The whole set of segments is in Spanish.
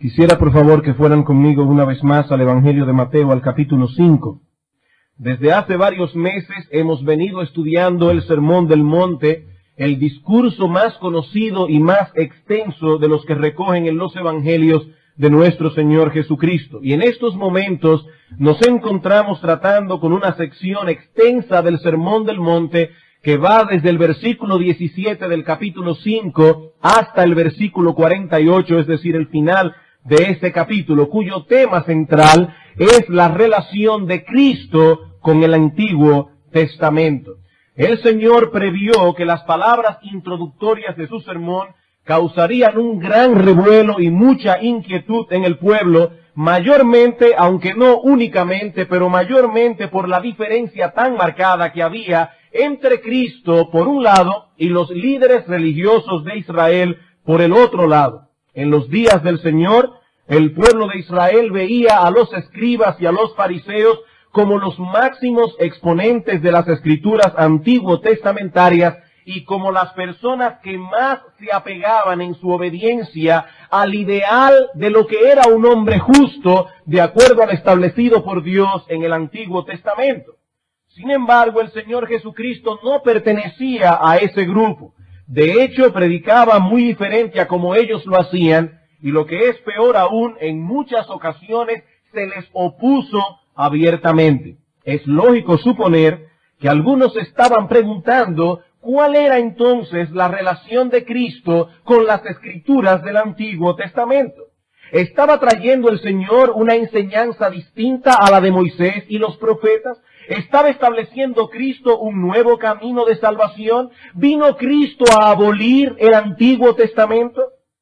Quisiera por favor que fueran conmigo una vez más al Evangelio de Mateo, al capítulo 5. Desde hace varios meses hemos venido estudiando el Sermón del Monte, el discurso más conocido y más extenso de los que recogen en los Evangelios de nuestro Señor Jesucristo. Y en estos momentos nos encontramos tratando con una sección extensa del Sermón del Monte que va desde el versículo 17 del capítulo 5 hasta el versículo 48, es decir, el final de este capítulo, cuyo tema central es la relación de Cristo con el Antiguo Testamento. El Señor previó que las palabras introductorias de su sermón causarían un gran revuelo y mucha inquietud en el pueblo, mayormente, aunque no únicamente, pero mayormente por la diferencia tan marcada que había entre Cristo por un lado y los líderes religiosos de Israel por el otro lado. En los días del Señor, el pueblo de Israel veía a los escribas y a los fariseos como los máximos exponentes de las escrituras antiguo testamentarias y como las personas que más se apegaban en su obediencia al ideal de lo que era un hombre justo de acuerdo al establecido por Dios en el Antiguo Testamento. Sin embargo, el Señor Jesucristo no pertenecía a ese grupo. De hecho, predicaba muy diferente a como ellos lo hacían, y lo que es peor aún, en muchas ocasiones se les opuso abiertamente. Es lógico suponer que algunos estaban preguntando cuál era entonces la relación de Cristo con las escrituras del Antiguo Testamento. ¿Estaba trayendo el Señor una enseñanza distinta a la de Moisés y los profetas? ¿Estaba estableciendo Cristo un nuevo camino de salvación? ¿Vino Cristo a abolir el Antiguo Testamento?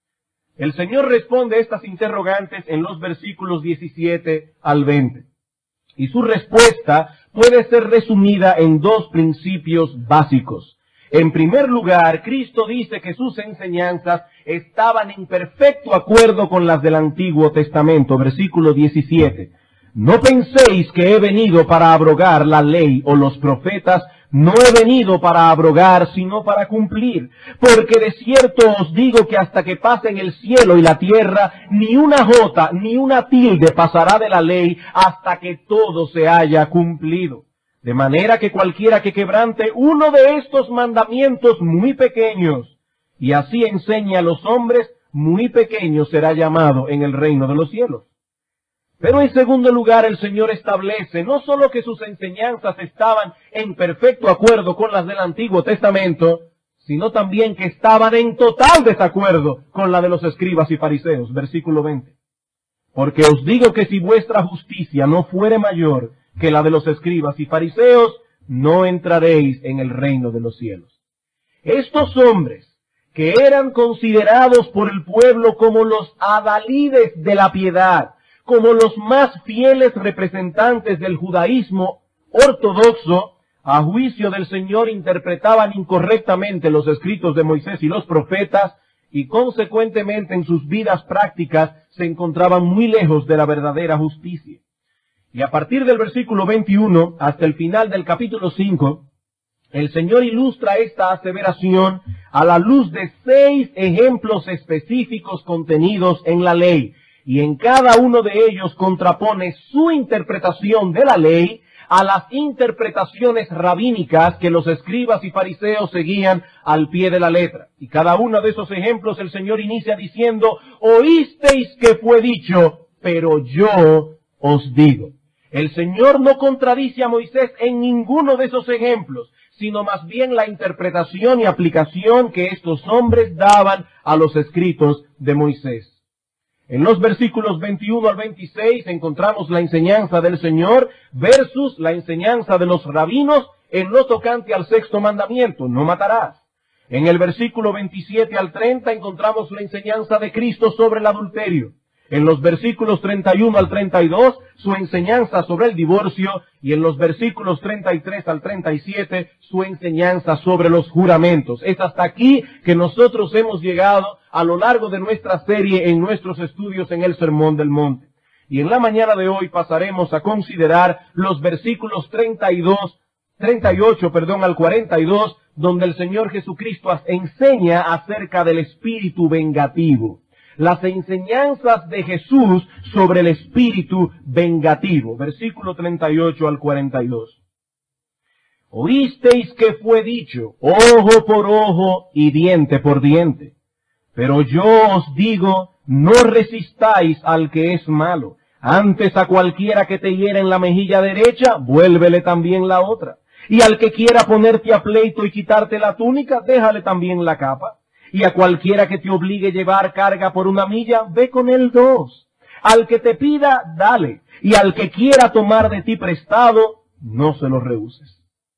El Señor responde a estas interrogantes en los versículos 17 al 20. Y su respuesta puede ser resumida en dos principios básicos. En primer lugar, Cristo dice que sus enseñanzas estaban en perfecto acuerdo con las del Antiguo Testamento. Versículo 17. No penséis que he venido para abrogar la ley o los profetas. No he venido para abrogar, sino para cumplir. Porque de cierto os digo que hasta que pasen el cielo y la tierra, ni una jota, ni una tilde pasará de la ley hasta que todo se haya cumplido. De manera que cualquiera que quebrante uno de estos mandamientos muy pequeños, y así enseñe a los hombres, muy pequeño será llamado en el reino de los cielos. Pero en segundo lugar, el Señor establece no solo que sus enseñanzas estaban en perfecto acuerdo con las del Antiguo Testamento, sino también que estaban en total desacuerdo con la de los escribas y fariseos. Versículo 20. Porque os digo que si vuestra justicia no fuere mayor que la de los escribas y fariseos, no entraréis en el reino de los cielos. Estos hombres, que eran considerados por el pueblo como los adalides de la piedad, como los más fieles representantes del judaísmo ortodoxo, a juicio del Señor interpretaban incorrectamente los escritos de Moisés y los profetas, y consecuentemente en sus vidas prácticas se encontraban muy lejos de la verdadera justicia. Y a partir del versículo 21 hasta el final del capítulo 5, el Señor ilustra esta aseveración a la luz de 6 ejemplos específicos contenidos en la ley. Y en cada uno de ellos contrapone su interpretación de la ley a las interpretaciones rabínicas que los escribas y fariseos seguían al pie de la letra. Y cada uno de esos ejemplos el Señor inicia diciendo, oísteis que fue dicho, pero yo os digo. El Señor no contradice a Moisés en ninguno de esos ejemplos, sino más bien la interpretación y aplicación que estos hombres daban a los escritos de Moisés. En los versículos 21 al 26 encontramos la enseñanza del Señor versus la enseñanza de los rabinos en lo tocante al 6º mandamiento, no matarás. En el versículo 27 al 30 encontramos la enseñanza de Cristo sobre el adulterio. En los versículos 31 al 32, su enseñanza sobre el divorcio, y en los versículos 33 al 37, su enseñanza sobre los juramentos. Es hasta aquí que nosotros hemos llegado a lo largo de nuestra serie en nuestros estudios en el Sermón del Monte. Y en la mañana de hoy pasaremos a considerar los versículos 38 al 42, donde el Señor Jesucristo enseña acerca del espíritu vengativo. las enseñanzas de Jesús sobre el espíritu vengativo. Versículo 38 al 42. Oísteis que fue dicho, ojo por ojo y diente por diente. Pero yo os digo, no resistáis al que es malo. Antes a cualquiera que te hiera en la mejilla derecha, vuélvele también la otra. Y al que quiera ponerte a pleito y quitarte la túnica, déjale también la capa. Y a cualquiera que te obligue a llevar carga por 1 milla, ve con él 2. Al que te pida, dale. Y al que quiera tomar de ti prestado, no se lo rehuses.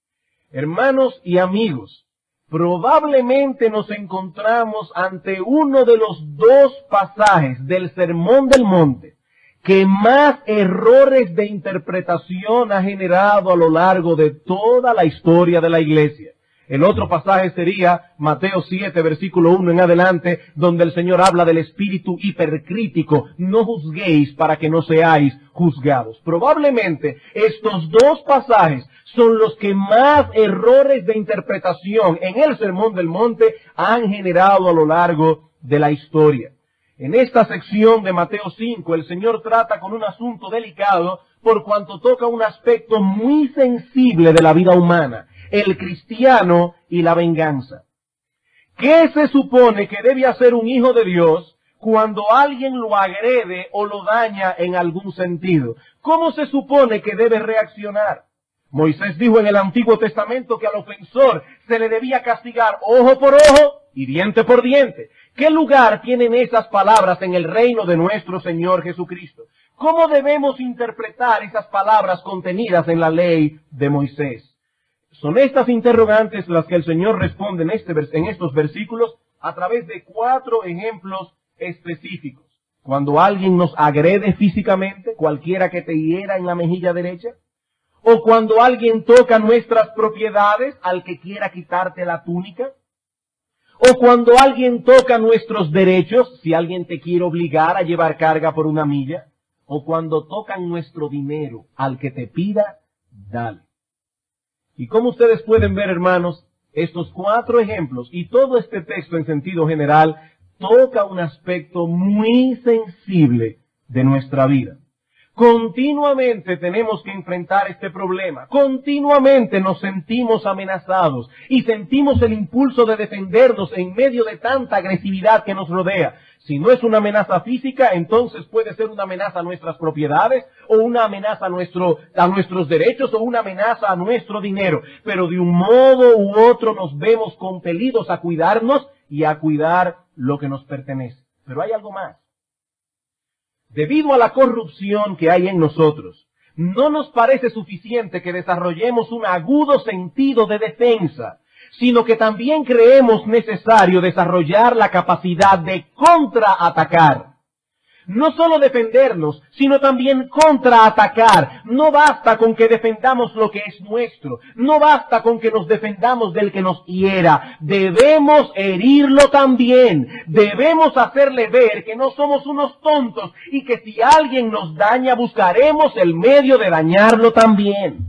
Hermanos y amigos, probablemente nos encontramos ante uno de los 2 pasajes del Sermón del Monte que más errores de interpretación ha generado a lo largo de toda la historia de la iglesia. El otro pasaje sería Mateo 7, versículo 1 en adelante, donde el Señor habla del espíritu hipercrítico. No juzguéis para que no seáis juzgados. Probablemente estos 2 pasajes son los que más errores de interpretación en el Sermón del Monte han generado a lo largo de la historia. En esta sección de Mateo 5, el Señor trata con un asunto delicado por cuanto toca un aspecto muy sensible de la vida humana, el cristiano y la venganza. ¿Qué se supone que debe hacer un hijo de Dios cuando alguien lo agrede o lo daña en algún sentido? ¿Cómo se supone que debe reaccionar? Moisés dijo en el Antiguo Testamento que al ofensor se le debía castigar ojo por ojo y diente por diente. ¿Qué lugar tienen esas palabras en el reino de nuestro Señor Jesucristo? ¿Cómo debemos interpretar esas palabras contenidas en la ley de Moisés? Son estas interrogantes las que el Señor responde en estos versículos a través de 4 ejemplos específicos. Cuando alguien nos agrede físicamente, cualquiera que te hiera en la mejilla derecha, o cuando alguien toca nuestras propiedades, al que quiera quitarte la túnica, o cuando alguien toca nuestros derechos, si alguien te quiere obligar a llevar carga por 1 milla, o cuando tocan nuestro dinero, al que te pida, dale. Y como ustedes pueden ver, hermanos, estos 4 ejemplos y todo este texto en sentido general toca un aspecto muy sensible de nuestra vida. Continuamente tenemos que enfrentar este problema. Continuamente nos sentimos amenazados y sentimos el impulso de defendernos en medio de tanta agresividad que nos rodea. Si no es una amenaza física, entonces puede ser una amenaza a nuestras propiedades, o una amenaza a nuestros derechos, o una amenaza a nuestro dinero. Pero de un modo u otro nos vemos compelidos a cuidarnos y a cuidar lo que nos pertenece. Pero hay algo más. Debido a la corrupción que hay en nosotros, no nos parece suficiente que desarrollemos un agudo sentido de defensa, sino que también creemos necesario desarrollar la capacidad de contraatacar. No solo defendernos, sino también contraatacar. No basta con que defendamos lo que es nuestro. No basta con que nos defendamos del que nos hiera. Debemos herirlo también. Debemos hacerle ver que no somos unos tontos y que si alguien nos daña, buscaremos el medio de dañarlo también.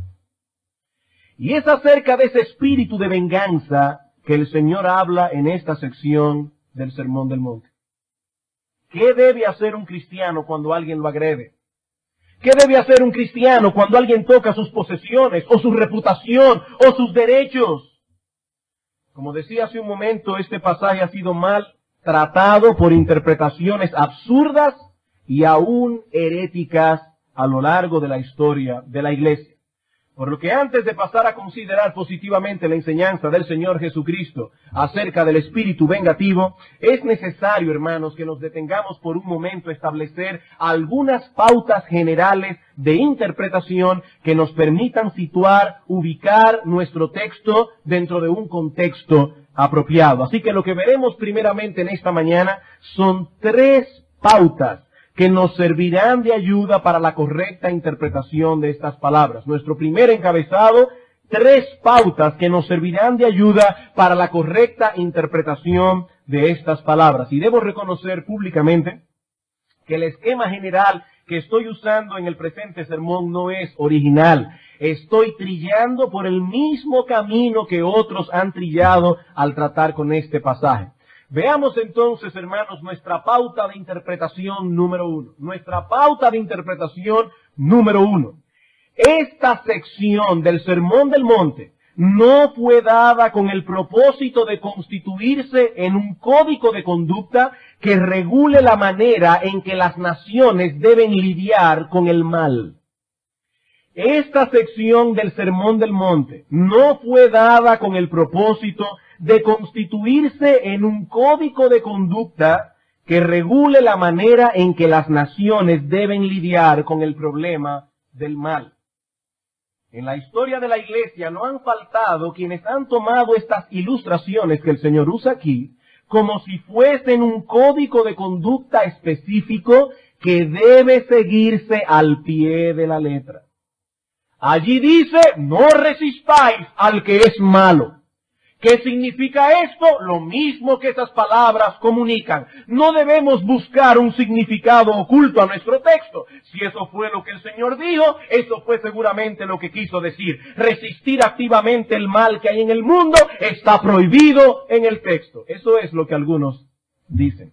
Y es acerca de ese espíritu de venganza que el Señor habla en esta sección del Sermón del Monte. ¿Qué debe hacer un cristiano cuando alguien lo agrede? ¿Qué debe hacer un cristiano cuando alguien toca sus posesiones, o su reputación, o sus derechos? Como decía hace un momento, este pasaje ha sido mal tratado por interpretaciones absurdas y aún heréticas a lo largo de la historia de la iglesia. Por lo que antes de pasar a considerar positivamente la enseñanza del Señor Jesucristo acerca del espíritu vengativo, es necesario, hermanos, que nos detengamos por un momento a establecer algunas pautas generales de interpretación que nos permitan ubicar nuestro texto dentro de un contexto apropiado. Así que lo que veremos primeramente en esta mañana son 3 pautas que nos servirán de ayuda para la correcta interpretación de estas palabras. Nuestro primer encabezado, 3 pautas que nos servirán de ayuda para la correcta interpretación de estas palabras. Y debo reconocer públicamente que el esquema general que estoy usando en el presente sermón no es original. Estoy trillando por el mismo camino que otros han trillado al tratar con este pasaje. Veamos entonces, hermanos, nuestra pauta de interpretación número 1. Nuestra pauta de interpretación número 1. Esta sección del Sermón del Monte no fue dada con el propósito de constituirse en un código de conducta que regule la manera en que las naciones deben lidiar con el mal. Esta sección del Sermón del Monte no fue dada con el propósito de constituirse en un código de conducta que regule la manera en que las naciones deben lidiar con el problema del mal. En la historia de la Iglesia no han faltado quienes han tomado estas ilustraciones que el Señor usa aquí como si fuesen un código de conducta específico que debe seguirse al pie de la letra. Allí dice, no resistáis al que es malo. ¿Qué significa esto? Lo mismo que esas palabras comunican. No debemos buscar un significado oculto a nuestro texto. Si eso fue lo que el Señor dijo, eso fue seguramente lo que quiso decir. Resistir activamente el mal que hay en el mundo está prohibido en el texto. Eso es lo que algunos dicen.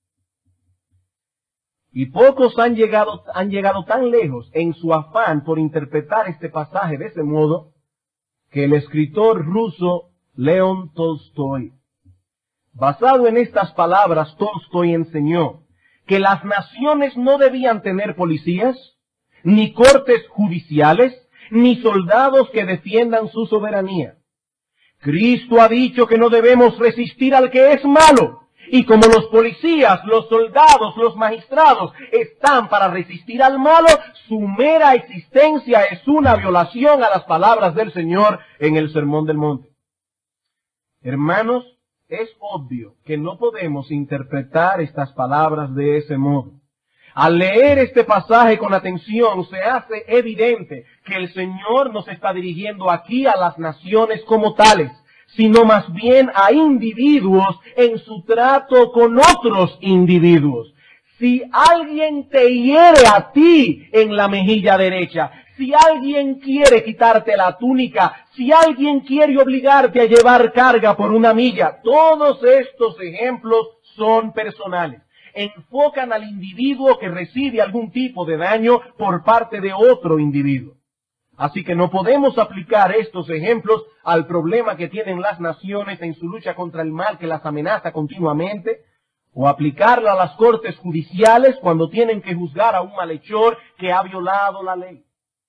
Y pocos han llegado tan lejos en su afán por interpretar este pasaje de ese modo, que el escritor ruso León Tolstoy, basado en estas palabras, Tolstoy enseñó que las naciones no debían tener policías, ni cortes judiciales, ni soldados que defiendan su soberanía. Cristo ha dicho que no debemos resistir al que es malo. Y como los policías, los soldados, los magistrados están para resistir al malo, su mera existencia es una violación a las palabras del Señor en el Sermón del Monte. Hermanos, es obvio que no podemos interpretar estas palabras de ese modo. Al leer este pasaje con atención, se hace evidente que el Señor no se está dirigiendo aquí a las naciones como tales, sino más bien a individuos en su trato con otros individuos. Si alguien te hiere a ti en la mejilla derecha, si alguien quiere quitarte la túnica, si alguien quiere obligarte a llevar carga por una milla, todos estos ejemplos son personales. Enfocan al individuo que recibe algún tipo de daño por parte de otro individuo. Así que no podemos aplicar estos ejemplos al problema que tienen las naciones en su lucha contra el mal que las amenaza continuamente, o aplicarlo a las cortes judiciales cuando tienen que juzgar a un malhechor que ha violado la ley.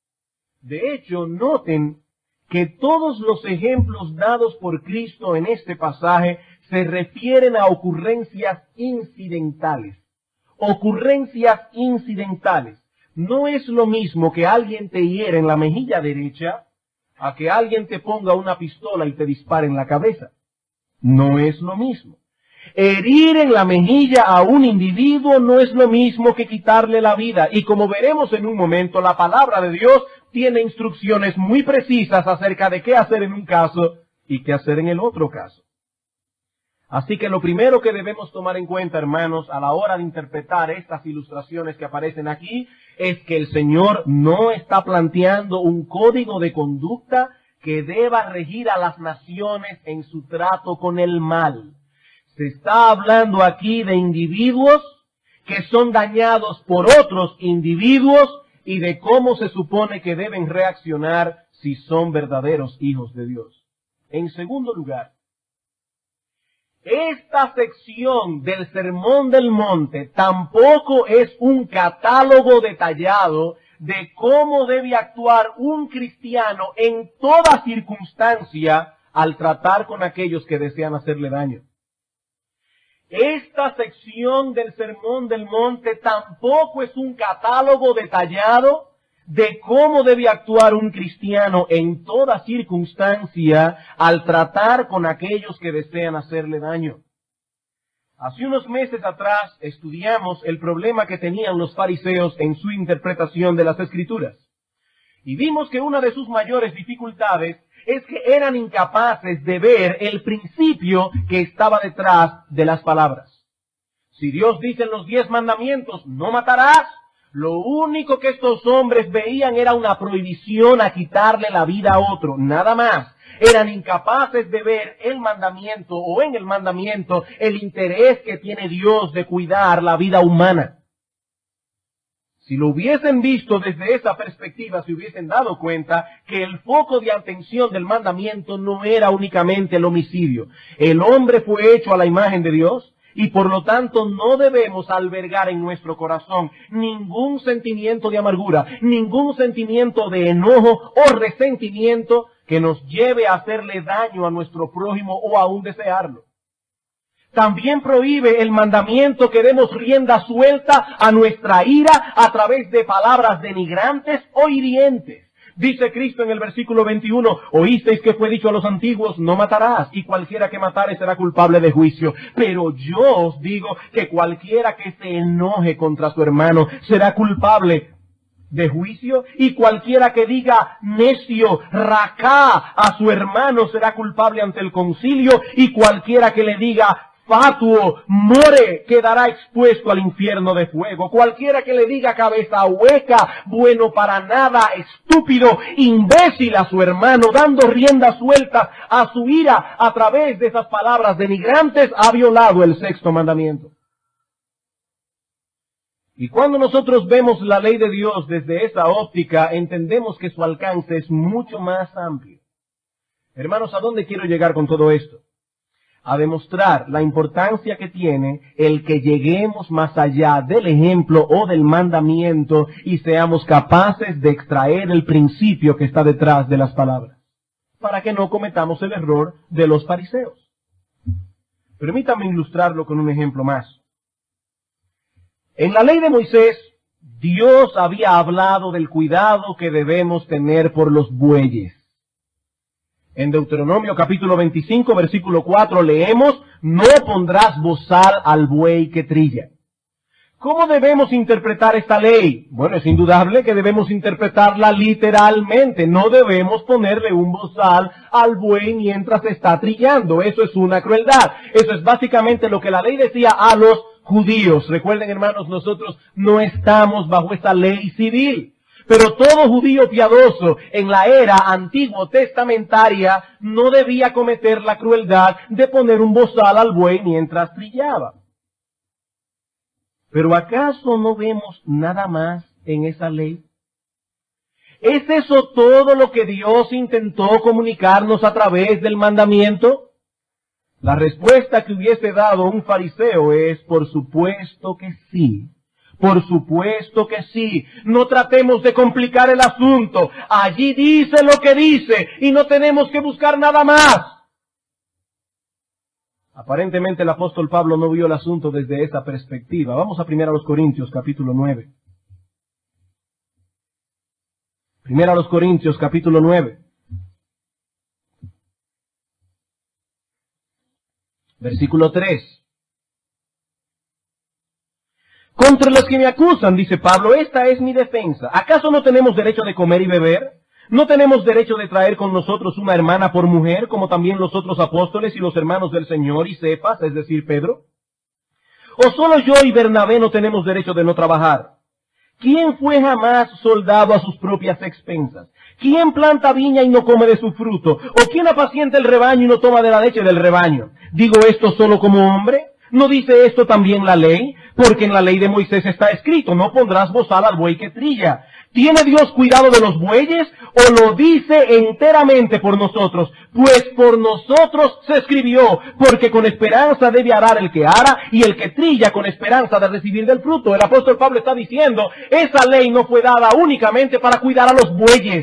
De hecho, noten que todos los ejemplos dados por Cristo en este pasaje se refieren a ocurrencias incidentales. Ocurrencias incidentales. No es lo mismo que alguien te hiere en la mejilla derecha a que alguien te ponga una pistola y te dispare en la cabeza. No es lo mismo. Herir en la mejilla a un individuo no es lo mismo que quitarle la vida. Y como veremos en un momento, la palabra de Dios tiene instrucciones muy precisas acerca de qué hacer en un caso y qué hacer en el otro caso. Así que lo primero que debemos tomar en cuenta, hermanos, a la hora de interpretar estas ilustraciones que aparecen aquí, es que el Señor no está planteando un código de conducta que deba regir a las naciones en su trato con el mal. Se está hablando aquí de individuos que son dañados por otros individuos y de cómo se supone que deben reaccionar si son verdaderos hijos de Dios. En segundo lugar, esta sección del Sermón del Monte tampoco es un catálogo detallado de cómo debe actuar un cristiano en toda circunstancia al tratar con aquellos que desean hacerle daño. Esta sección del Sermón del Monte tampoco es un catálogo detallado de cómo debe actuar un cristiano en toda circunstancia al tratar con aquellos que desean hacerle daño. Hace unos meses atrás estudiamos el problema que tenían los fariseos en su interpretación de las Escrituras. Y vimos que una de sus mayores dificultades es que eran incapaces de ver el principio que estaba detrás de las palabras. Si Dios dice en los 10 mandamientos, no matarás, Lo único que estos hombres veían era una prohibición a quitarle la vida a otro, nada más. Eran incapaces de ver el mandamiento o en el mandamiento el interés que tiene Dios de cuidar la vida humana. Si lo hubiesen visto desde esa perspectiva, se hubiesen dado cuenta que el foco de atención del mandamiento no era únicamente el homicidio. El hombre fue hecho a la imagen de Dios y por lo tanto no debemos albergar en nuestro corazón ningún sentimiento de amargura, ningún sentimiento de enojo o resentimiento que nos lleve a hacerle daño a nuestro prójimo o aún desearlo. También prohíbe el mandamiento que demos rienda suelta a nuestra ira a través de palabras denigrantes o hirientes. Dice Cristo en el versículo 21, oísteis que fue dicho a los antiguos, no matarás, y cualquiera que matare será culpable de juicio. Pero yo os digo que cualquiera que se enoje contra su hermano será culpable de juicio, y cualquiera que diga necio, racá a su hermano será culpable ante el concilio, y cualquiera que le diga fatuo, more, quedará expuesto al infierno de fuego. Cualquiera que le diga cabeza hueca, bueno para nada, estúpido, imbécil a su hermano, dando rienda suelta a su ira a través de esas palabras denigrantes, ha violado el sexto mandamiento. Y cuando nosotros vemos la ley de Dios desde esa óptica, entendemos que su alcance es mucho más amplio. Hermanos, ¿a dónde quiero llegar con todo esto? A demostrar la importancia que tiene el que lleguemos más allá del ejemplo o del mandamiento y seamos capaces de extraer el principio que está detrás de las palabras, para que no cometamos el error de los fariseos. Permítame ilustrarlo con un ejemplo más. En la ley de Moisés, Dios había hablado del cuidado que debemos tener por los bueyes. En Deuteronomio capítulo 25, versículo 4 leemos, no pondrás bozal al buey que trilla. ¿Cómo debemos interpretar esta ley? Bueno, es indudable que debemos interpretarla literalmente. No debemos ponerle un bozal al buey mientras está trillando. Eso es una crueldad. Eso es básicamente lo que la ley decía a los judíos. Recuerden, hermanos, nosotros no estamos bajo esta ley civil. Pero todo judío piadoso en la era antiguo testamentaria no debía cometer la crueldad de poner un bozal al buey mientras trillaba. Pero ¿acaso no vemos nada más en esa ley? ¿Es eso todo lo que Dios intentó comunicarnos a través del mandamiento? La respuesta que hubiese dado un fariseo es, por supuesto que sí. Por supuesto que sí. No tratemos de complicar el asunto. Allí dice lo que dice y no tenemos que buscar nada más. Aparentemente el apóstol Pablo no vio el asunto desde esa perspectiva. Vamos a 1 Corintios capítulo 9. 1 Corintios capítulo 9. Versículo 3. Contra los que me acusan, dice Pablo, esta es mi defensa. ¿Acaso no tenemos derecho de comer y beber? ¿No tenemos derecho de traer con nosotros una hermana por mujer, como también los otros apóstoles y los hermanos del Señor y Cefas, es decir, Pedro? ¿O solo yo y Bernabé no tenemos derecho de no trabajar? ¿Quién fue jamás soldado a sus propias expensas? ¿Quién planta viña y no come de su fruto? ¿O quién apacienta el rebaño y no toma de la leche del rebaño? ¿Digo esto solo como hombre? ¿No dice esto también la ley? Porque en la ley de Moisés está escrito, no pondrás bozal al buey que trilla. ¿Tiene Dios cuidado de los bueyes o lo dice enteramente por nosotros? Pues por nosotros se escribió, porque con esperanza debe arar el que ara y el que trilla con esperanza de recibir del fruto. El apóstol Pablo está diciendo, esa ley no fue dada únicamente para cuidar a los bueyes.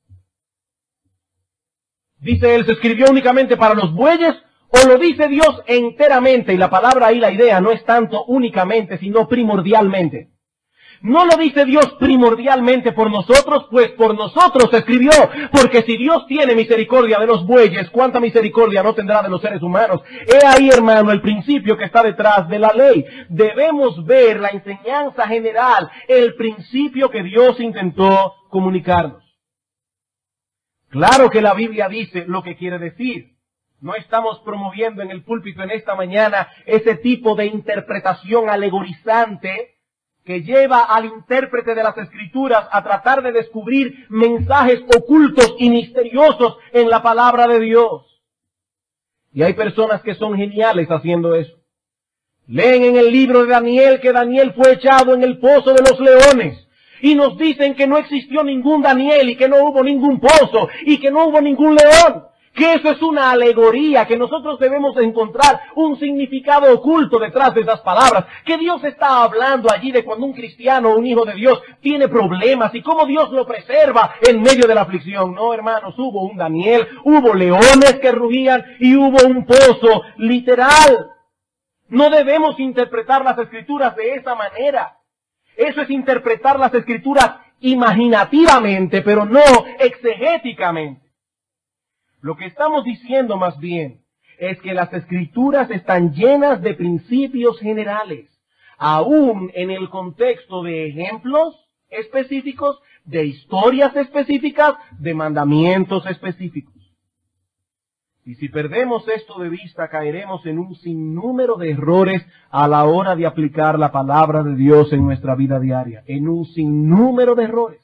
Dice él, ¿se escribió únicamente para los bueyes? ¿O lo dice Dios enteramente? Y la palabra ahí, la idea, no es tanto únicamente, sino primordialmente. ¿No lo dice Dios primordialmente por nosotros? Pues por nosotros se escribió. Porque si Dios tiene misericordia de los bueyes, ¿cuánta misericordia no tendrá de los seres humanos? He ahí, hermano, el principio que está detrás de la ley. Debemos ver la enseñanza general, el principio que Dios intentó comunicarnos. Claro que la Biblia dice lo que quiere decir. No estamos promoviendo en el púlpito en esta mañana ese tipo de interpretación alegorizante que lleva al intérprete de las Escrituras a tratar de descubrir mensajes ocultos y misteriosos en la palabra de Dios. Y hay personas que son geniales haciendo eso. Leen en el libro de Daniel que Daniel fue echado en el pozo de los leones. Y nos dicen que no existió ningún Daniel y que no hubo ningún pozo y que no hubo ningún león. Que eso es una alegoría, que nosotros debemos encontrar un significado oculto detrás de esas palabras. Que Dios está hablando allí de cuando un cristiano o un hijo de Dios tiene problemas y cómo Dios lo preserva en medio de la aflicción. No, hermanos, hubo un Daniel, hubo leones que rugían y hubo un pozo literal. No debemos interpretar las Escrituras de esa manera. Eso es interpretar las Escrituras imaginativamente, pero no exegéticamente. Lo que estamos diciendo más bien es que las Escrituras están llenas de principios generales, aún en el contexto de ejemplos específicos, de historias específicas, de mandamientos específicos. Y si perdemos esto de vista, caeremos en un sinnúmero de errores a la hora de aplicar la palabra de Dios en nuestra vida diaria. En un sinnúmero de errores.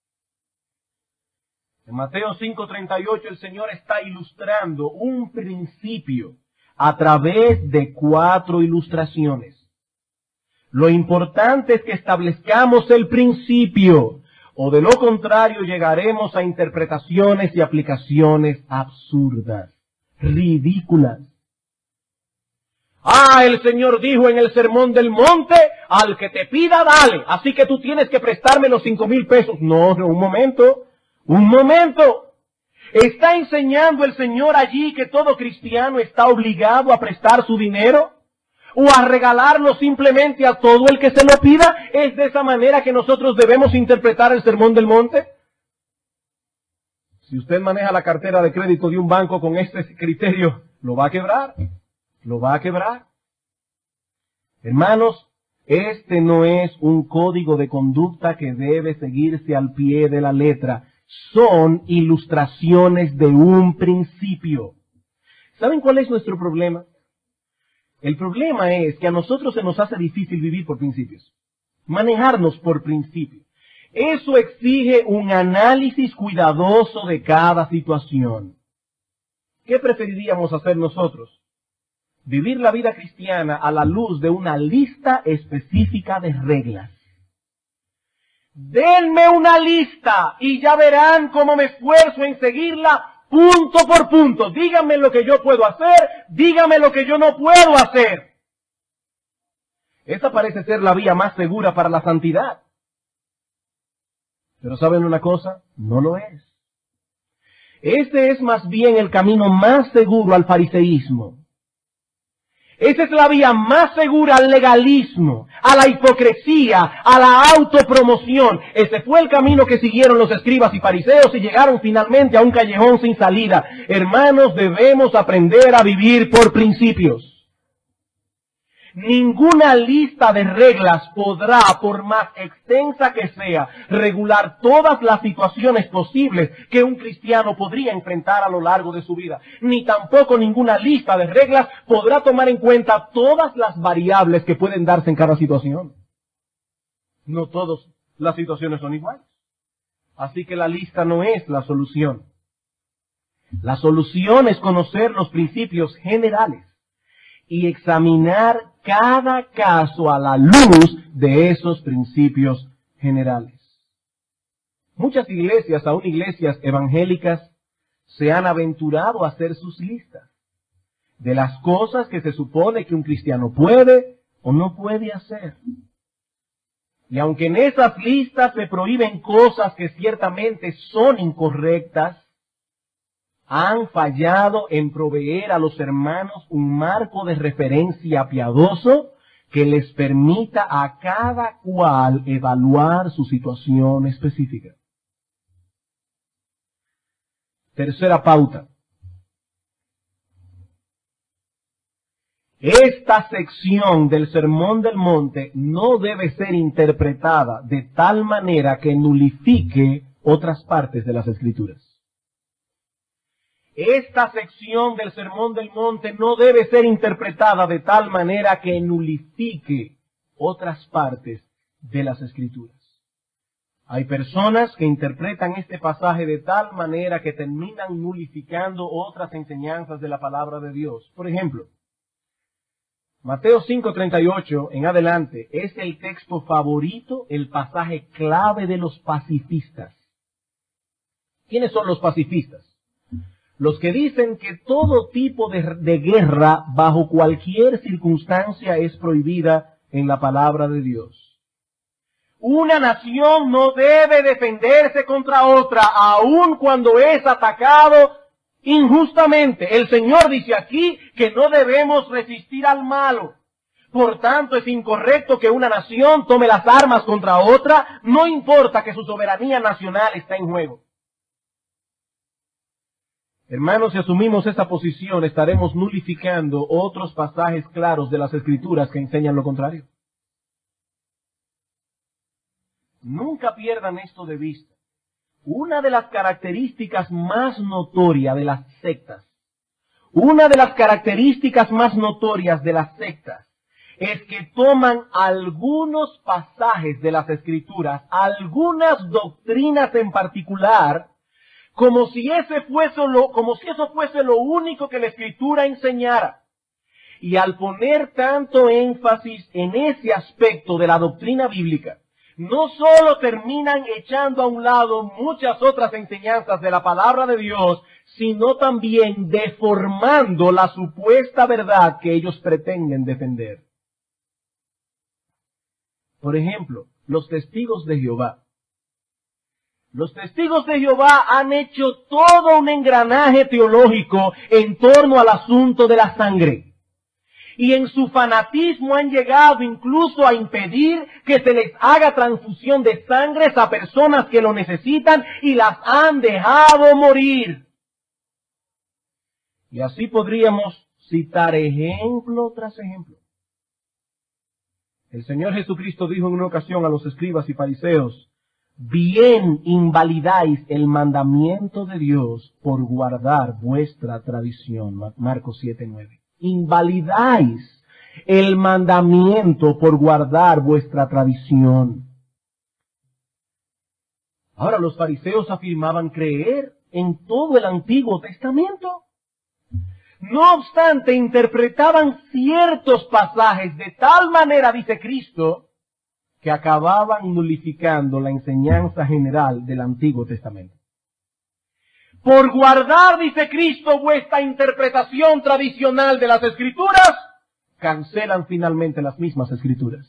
En Mateo 5:38 el Señor está ilustrando un principio a través de 4 ilustraciones. Lo importante es que establezcamos el principio, o de lo contrario llegaremos a interpretaciones y aplicaciones absurdas, ridículas. El Señor dijo en el Sermón del Monte, al que te pida, dale, así que tú tienes que prestarme los 5,000 pesos. No, un momento. ¿Está enseñando el Señor allí que todo cristiano está obligado a prestar su dinero? ¿O a regalarlo simplemente a todo el que se lo pida? ¿Es de esa manera que nosotros debemos interpretar el Sermón del Monte? Si usted maneja la cartera de crédito de un banco con este criterio, lo va a quebrar. Hermanos, este no es un código de conducta que debe seguirse al pie de la letra. Son ilustraciones de un principio. ¿Saben cuál es nuestro problema? El problema es que a nosotros se nos hace difícil vivir por principios, manejarnos por principios. Eso exige un análisis cuidadoso de cada situación. ¿Qué preferiríamos hacer nosotros? Vivir la vida cristiana a la luz de una lista específica de reglas. Denme una lista y ya verán cómo me esfuerzo en seguirla punto por punto. Díganme lo que yo puedo hacer, díganme lo que yo no puedo hacer. Esa parece ser la vía más segura para la santidad. Pero ¿saben una cosa? No lo es. Este es más bien el camino más seguro al fariseísmo. Esa es la vía más segura al legalismo, a la hipocresía, a la autopromoción. Ese fue el camino que siguieron los escribas y fariseos y llegaron finalmente a un callejón sin salida. Hermanos, debemos aprender a vivir por principios. Ninguna lista de reglas podrá, por más extensa que sea, regular todas las situaciones posibles que un cristiano podría enfrentar a lo largo de su vida. Ni tampoco ninguna lista de reglas podrá tomar en cuenta todas las variables que pueden darse en cada situación. No todas las situaciones son iguales. Así que la lista no es la solución. La solución es conocer los principios generales y examinar cada caso a la luz de esos principios generales. Muchas iglesias, aún iglesias evangélicas, se han aventurado a hacer sus listas de las cosas que se supone que un cristiano puede o no puede hacer. Y aunque en esas listas se prohíben cosas que ciertamente son incorrectas, han fallado en proveer a los hermanos un marco de referencia piadoso que les permita a cada cual evaluar su situación específica. Tercera pauta. Esta sección del Sermón del Monte no debe ser interpretada de tal manera que nulifique otras partes de las Escrituras. Esta sección del Sermón del Monte no debe ser interpretada de tal manera que nulifique otras partes de las Escrituras. Hay personas que interpretan este pasaje de tal manera que terminan nulificando otras enseñanzas de la palabra de Dios. Por ejemplo, Mateo 5:38 en adelante es el texto favorito, el pasaje clave de los pacifistas. ¿Quiénes son los pacifistas? Los que dicen que todo tipo de guerra bajo cualquier circunstancia es prohibida en la palabra de Dios. Una nación no debe defenderse contra otra, aun cuando es atacado injustamente. El Señor dice aquí que no debemos resistir al malo. Por tanto, es incorrecto que una nación tome las armas contra otra, no importa que su soberanía nacional está en juego. Hermanos, si asumimos esa posición, estaremos nulificando otros pasajes claros de las Escrituras que enseñan lo contrario. Nunca pierdan esto de vista. Una de las características más notorias de las sectas, es que toman algunos pasajes de las Escrituras, algunas doctrinas en particular, como si eso fuese lo único que la Escritura enseñara. Y al poner tanto énfasis en ese aspecto de la doctrina bíblica, no solo terminan echando a un lado muchas otras enseñanzas de la palabra de Dios, sino también deformando la supuesta verdad que ellos pretenden defender. Por ejemplo, los testigos de Jehová. Los testigos de Jehová han hecho todo un engranaje teológico en torno al asunto de la sangre. Y en su fanatismo han llegado incluso a impedir que se les haga transfusión de sangre a personas que lo necesitan y las han dejado morir. Y así podríamos citar ejemplo tras ejemplo. El Señor Jesucristo dijo en una ocasión a los escribas y fariseos: bien invalidáis el mandamiento de Dios por guardar vuestra tradición. Marcos 7:9. Invalidáis el mandamiento por guardar vuestra tradición. Ahora, los fariseos afirmaban creer en todo el Antiguo Testamento. No obstante, interpretaban ciertos pasajes de tal manera, dice Cristo, que acababan nulificando la enseñanza general del Antiguo Testamento. Por guardar, dice Cristo, vuestra interpretación tradicional de las Escrituras, cancelan finalmente las mismas Escrituras.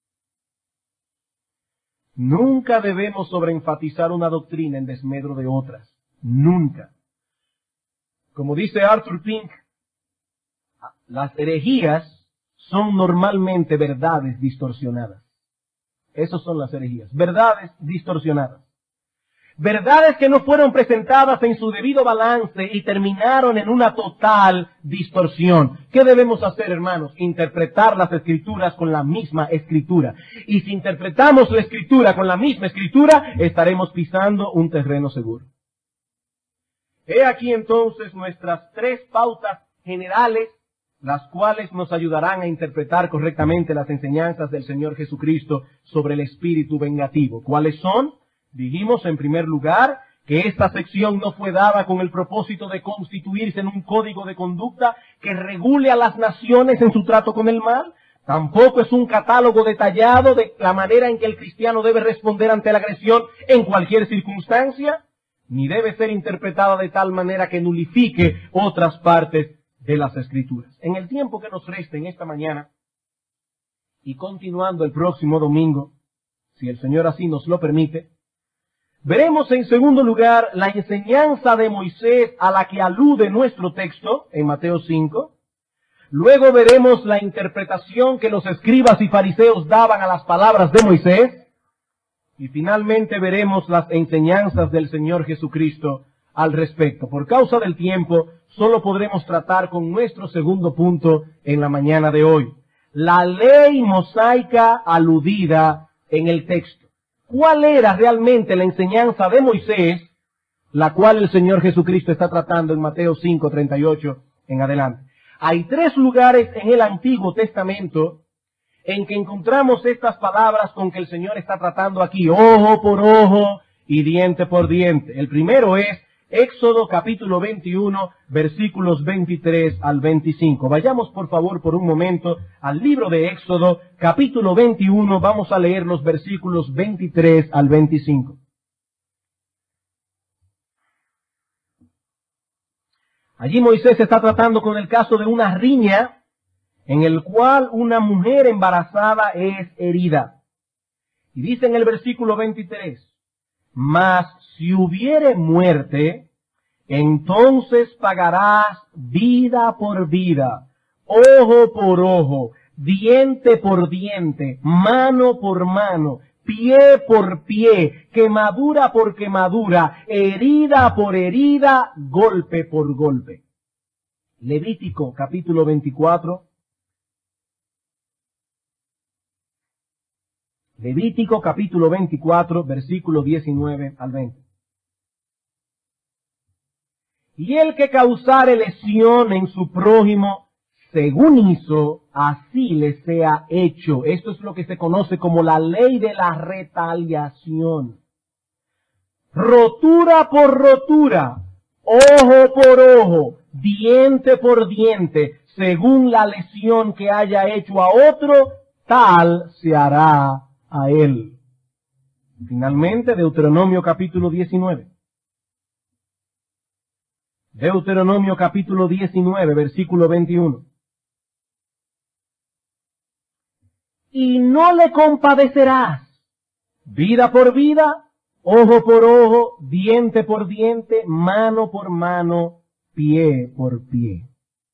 Nunca debemos sobreenfatizar una doctrina en desmedro de otras. Nunca. Como dice Arthur Pink, las herejías son normalmente verdades distorsionadas. Esas son las herejías, verdades distorsionadas. Verdades que no fueron presentadas en su debido balance y terminaron en una total distorsión. ¿Qué debemos hacer, hermanos? Interpretar las Escrituras con la misma Escritura. Y si interpretamos la Escritura con la misma Escritura, estaremos pisando un terreno seguro. He aquí entonces nuestras 3 pautas generales, las cuales nos ayudarán a interpretar correctamente las enseñanzas del Señor Jesucristo sobre el espíritu vengativo. ¿Cuáles son? Dijimos en primer lugar que esta sección no fue dada con el propósito de constituirse en un código de conducta que regule a las naciones en su trato con el mal. Tampoco es un catálogo detallado de la manera en que el cristiano debe responder ante la agresión en cualquier circunstancia, ni debe ser interpretada de tal manera que nulifique otras partes de las Escrituras. En el tiempo que nos resta en esta mañana, y continuando el próximo domingo, si el Señor así nos lo permite, veremos en segundo lugar la enseñanza de Moisés a la que alude nuestro texto en Mateo 5. Luego veremos la interpretación que los escribas y fariseos daban a las palabras de Moisés. Y finalmente veremos las enseñanzas del Señor Jesucristo al respecto. Por causa del tiempo, solo podremos tratar con nuestro segundo punto en la mañana de hoy. La ley mosaica aludida en el texto. ¿Cuál era realmente la enseñanza de Moisés, la cual el Señor Jesucristo está tratando en Mateo 5:38 en adelante? Hay 3 lugares en el Antiguo Testamento en que encontramos estas palabras con que el Señor está tratando aquí, ojo por ojo y diente por diente. El primero es Éxodo capítulo 21, versículos 23 al 25. Vayamos por favor por un momento al libro de Éxodo capítulo 21, vamos a leer los versículos 23 al 25. Allí Moisés está tratando con el caso de una riña en el cual una mujer embarazada es herida. Y dice en el versículo 23, mas si hubiere muerte, entonces pagarás vida por vida, ojo por ojo, diente por diente, mano por mano, pie por pie, quemadura por quemadura, herida por herida, golpe por golpe. Levítico capítulo 24. Levítico capítulo 24, versículo 19 al 20. Y el que causare lesión en su prójimo, según hizo, así le sea hecho. Esto es lo que se conoce como la ley de la retaliación. Rotura por rotura, ojo por ojo, diente por diente, según la lesión que haya hecho a otro, tal se hará a él. Finalmente, Deuteronomio capítulo 19. Deuteronomio capítulo 19, versículo 21. Y no le compadecerás, vida por vida, ojo por ojo, diente por diente, mano por mano, pie por pie.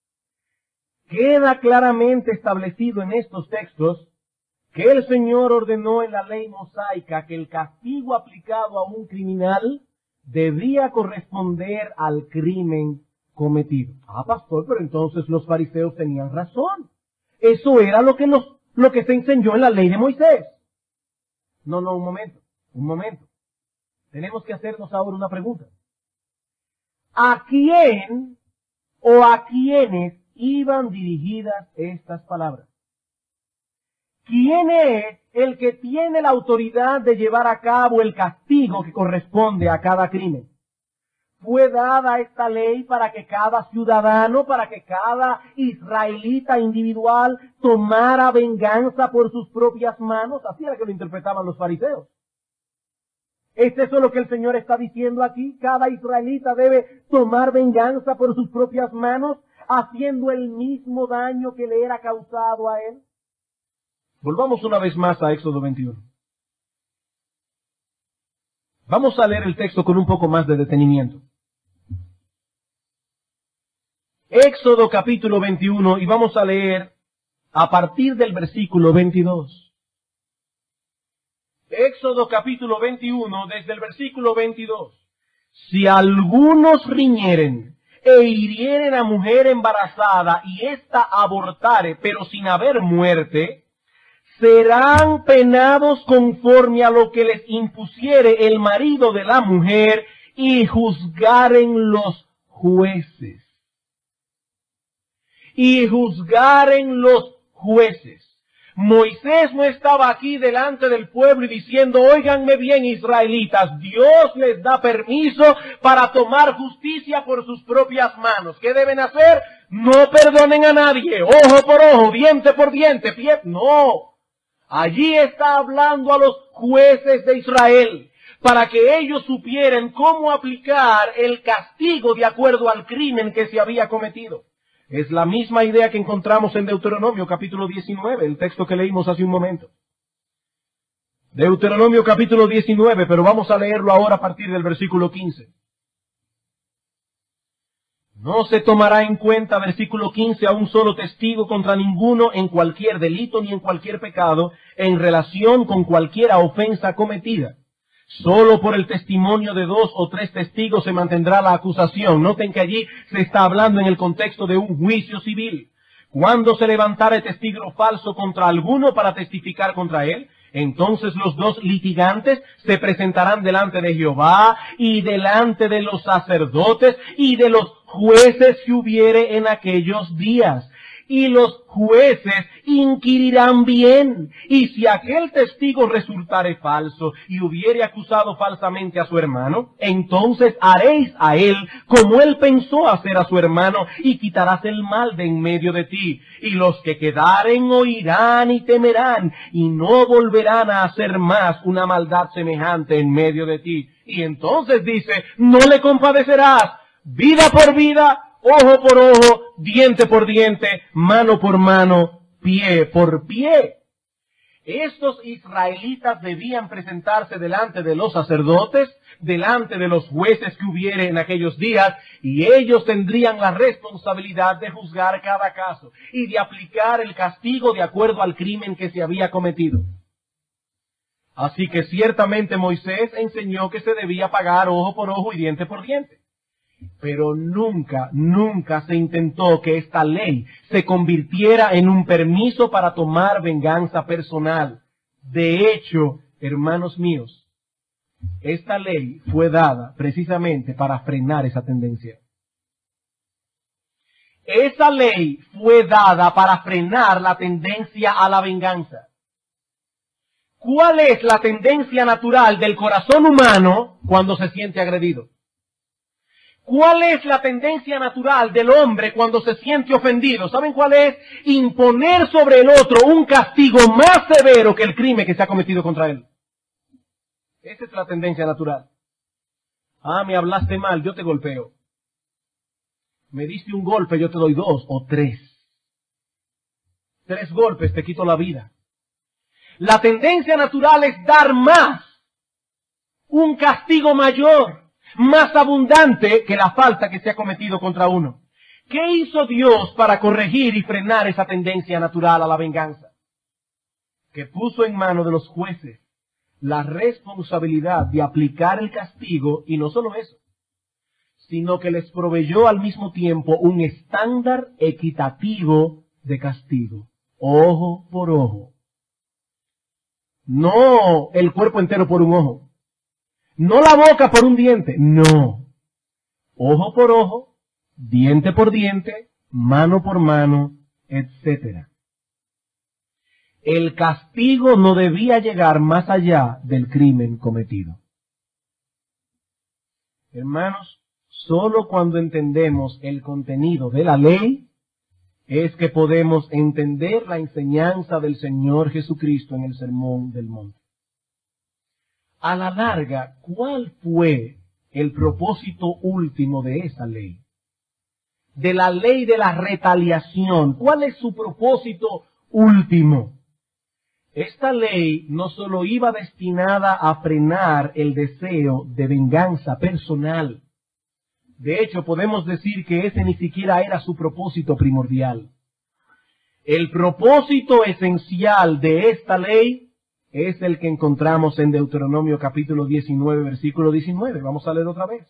Queda claramente establecido en estos textos que el Señor ordenó en la ley mosaica que el castigo aplicado a un criminal debía corresponder al crimen cometido. Ah, pastor, pero entonces los fariseos tenían razón. Eso era lo que se enseñó en la ley de Moisés. No, un momento. Tenemos que hacernos ahora una pregunta. ¿A quién o a quiénes iban dirigidas estas palabras? ¿Quién es el que tiene la autoridad de llevar a cabo el castigo que corresponde a cada crimen? Fue dada esta ley para que cada ciudadano, para que cada israelita individual tomara venganza por sus propias manos. Así era que lo interpretaban los fariseos. ¿Es eso lo que el Señor está diciendo aquí? Cada israelita debe tomar venganza por sus propias manos, haciendo el mismo daño que le era causado a él. Volvamos una vez más a Éxodo 21. Vamos a leer el texto con un poco más de detenimiento. Éxodo capítulo 21 y vamos a leer a partir del versículo 22. Éxodo capítulo 21 desde el versículo 22. Si algunos riñeren e hirieren a mujer embarazada y ésta abortare, pero sin haber muerte, serán penados conforme a lo que les impusiere el marido de la mujer y juzgaren los jueces. Y juzgaren los jueces. Moisés no estaba aquí delante del pueblo y diciendo, óiganme bien israelitas, Dios les da permiso para tomar justicia por sus propias manos. ¿Qué deben hacer? No perdonen a nadie, ojo por ojo, diente por diente, pie. No. Allí está hablando a los jueces de Israel, para que ellos supieran cómo aplicar el castigo de acuerdo al crimen que se había cometido. Es la misma idea que encontramos en Deuteronomio capítulo 19, el texto que leímos hace un momento. Deuteronomio capítulo 19, pero vamos a leerlo ahora a partir del versículo 15. No se tomará en cuenta, versículo 15, a un solo testigo contra ninguno en cualquier delito ni en cualquier pecado en relación con cualquier ofensa cometida. Solo por el testimonio de 2 o 3 testigos se mantendrá la acusación. Noten que allí se está hablando en el contexto de un juicio civil. Cuando se levantare testigo falso contra alguno para testificar contra él, entonces los 2 litigantes se presentarán delante de Jehová y delante de los sacerdotes y de los jueces que hubiere en aquellos días. y los jueces inquirirán bien. Y si aquel testigo resultare falso y hubiere acusado falsamente a su hermano, entonces haréis a él como él pensó hacer a su hermano, y quitarás el mal de en medio de ti. Y los que quedaren oirán y temerán, y no volverán a hacer más una maldad semejante en medio de ti. Y entonces dice, no le compadecerás, vida por vida, ojo por ojo, diente por diente, mano por mano, pie por pie. Estos israelitas debían presentarse delante de los sacerdotes, delante de los jueces que hubiere en aquellos días, y ellos tendrían la responsabilidad de juzgar cada caso y de aplicar el castigo de acuerdo al crimen que se había cometido. Así que ciertamente Moisés enseñó que se debía pagar ojo por ojo y diente por diente. Pero nunca se intentó que esta ley se convirtiera en un permiso para tomar venganza personal. De hecho, hermanos míos, esta ley fue dada precisamente para frenar esa tendencia. Esa ley fue dada para frenar la tendencia a la venganza. ¿Cuál es la tendencia natural del corazón humano cuando se siente agredido? ¿Cuál es la tendencia natural del hombre cuando se siente ofendido? ¿Saben cuál es? Imponer sobre el otro un castigo más severo que el crimen que se ha cometido contra él. Esa es la tendencia natural. Ah, me hablaste mal, yo te golpeo. Me diste un golpe, yo te doy 2 o 3. 3 golpes, te quito la vida. La tendencia natural es dar más, un castigo mayor, más abundante que la falta que se ha cometido contra uno. ¿Qué hizo Dios para corregir y frenar esa tendencia natural a la venganza? Que puso en manos de los jueces la responsabilidad de aplicar el castigo, y no solo eso, sino que les proveyó al mismo tiempo un estándar equitativo de castigo, ojo por ojo. No el cuerpo entero por un ojo. No la boca por un diente. No. Ojo por ojo, diente por diente, mano por mano, etc. El castigo no debía llegar más allá del crimen cometido. Hermanos, solo cuando entendemos el contenido de la ley es que podemos entender la enseñanza del Señor Jesucristo en el Sermón del Monte. A la larga, ¿cuál fue el propósito último de esa ley? De la ley de la retaliación, ¿cuál es su propósito último? Esta ley no solo iba destinada a frenar el deseo de venganza personal. De hecho, podemos decir que ese ni siquiera era su propósito primordial. El propósito esencial de esta ley es el que encontramos en Deuteronomio capítulo 19, versículo 19. Vamos a leer otra vez.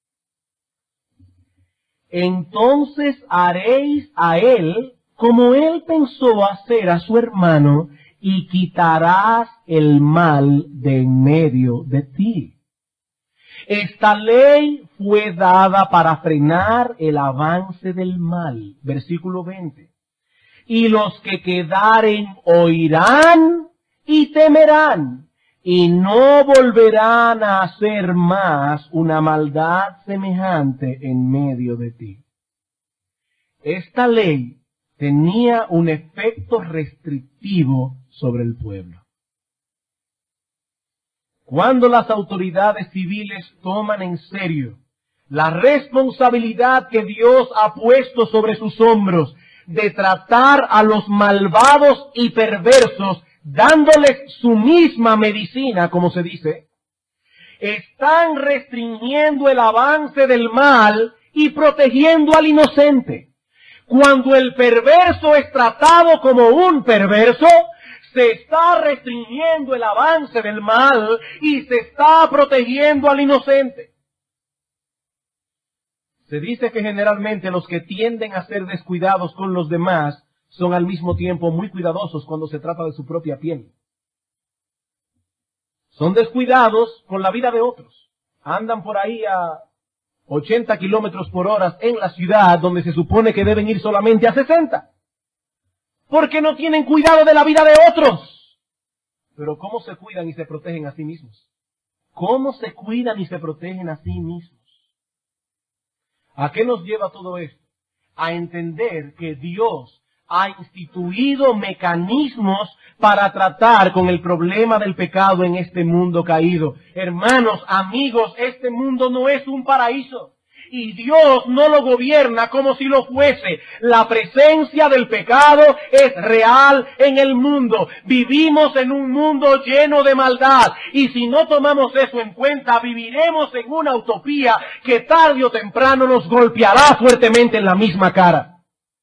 Entonces haréis a él como él pensó hacer a su hermano, y quitarás el mal de en medio de ti. Esta ley fue dada para frenar el avance del mal. Versículo 20. Y los que quedaren oirán y temerán, y no volverán a hacer más una maldad semejante en medio de ti. Esta ley tenía un efecto restrictivo sobre el pueblo. Cuando las autoridades civiles toman en serio la responsabilidad que Dios ha puesto sobre sus hombros de tratar a los malvados y perversos, dándoles su misma medicina, como se dice, están restringiendo el avance del mal y protegiendo al inocente. Cuando el perverso es tratado como un perverso, se está restringiendo el avance del mal y se está protegiendo al inocente. Se dice que generalmente los que tienden a ser descuidados con los demás son al mismo tiempo muy cuidadosos cuando se trata de su propia piel. Son descuidados con la vida de otros. Andan por ahí a 80 kilómetros por hora en la ciudad donde se supone que deben ir solamente a 60. porque no tienen cuidado de la vida de otros. Pero ¿cómo se cuidan y se protegen a sí mismos? ¿Cómo se cuidan y se protegen a sí mismos? ¿A qué nos lleva todo esto? A entender que Dios ha instituido mecanismos para tratar con el problema del pecado en este mundo caído. Hermanos, amigos, este mundo no es un paraíso. Y Dios no lo gobierna como si lo fuese. La presencia del pecado es real en el mundo. Vivimos en un mundo lleno de maldad. Y si no tomamos eso en cuenta, viviremos en una utopía que tarde o temprano nos golpeará fuertemente en la misma cara.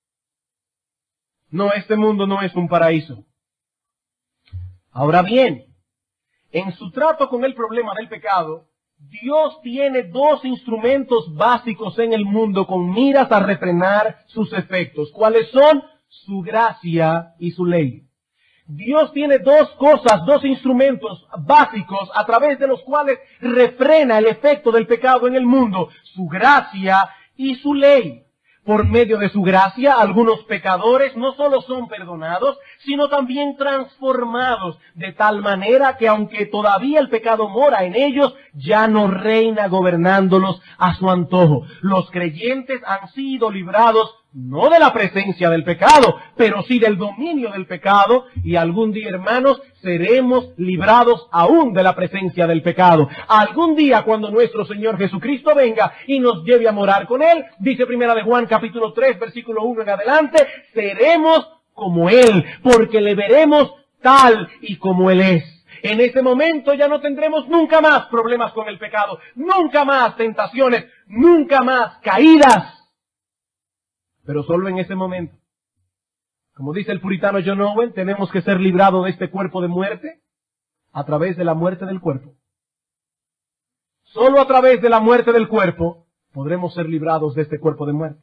No, este mundo no es un paraíso. Ahora bien, en su trato con el problema del pecado, Dios tiene dos instrumentos básicos en el mundo con miras a refrenar sus efectos. ¿Cuáles son? Su gracia y su ley. Dios tiene dos cosas, dos instrumentos básicos a través de los cuales refrena el efecto del pecado en el mundo. Su gracia y su ley. Por medio de su gracia, algunos pecadores no solo son perdonados, sino también transformados, de tal manera que aunque todavía el pecado mora en ellos, ya no reina gobernándolos a su antojo. Los creyentes han sido librados no de la presencia del pecado, pero sí del dominio del pecado, y algún día, hermanos, seremos librados aún de la presencia del pecado. Algún día, cuando nuestro Señor Jesucristo venga y nos lleve a morar con Él, dice Primera de Juan capítulo 3, versículo 1 en adelante, seremos como Él, porque le veremos tal y como Él es. En ese momento ya no tendremos nunca más problemas con el pecado, nunca más tentaciones, nunca más caídas. Pero solo en ese momento. Como dice el puritano John Owen, tenemos que ser librados de este cuerpo de muerte a través de la muerte del cuerpo. Solo a través de la muerte del cuerpo podremos ser librados de este cuerpo de muerte.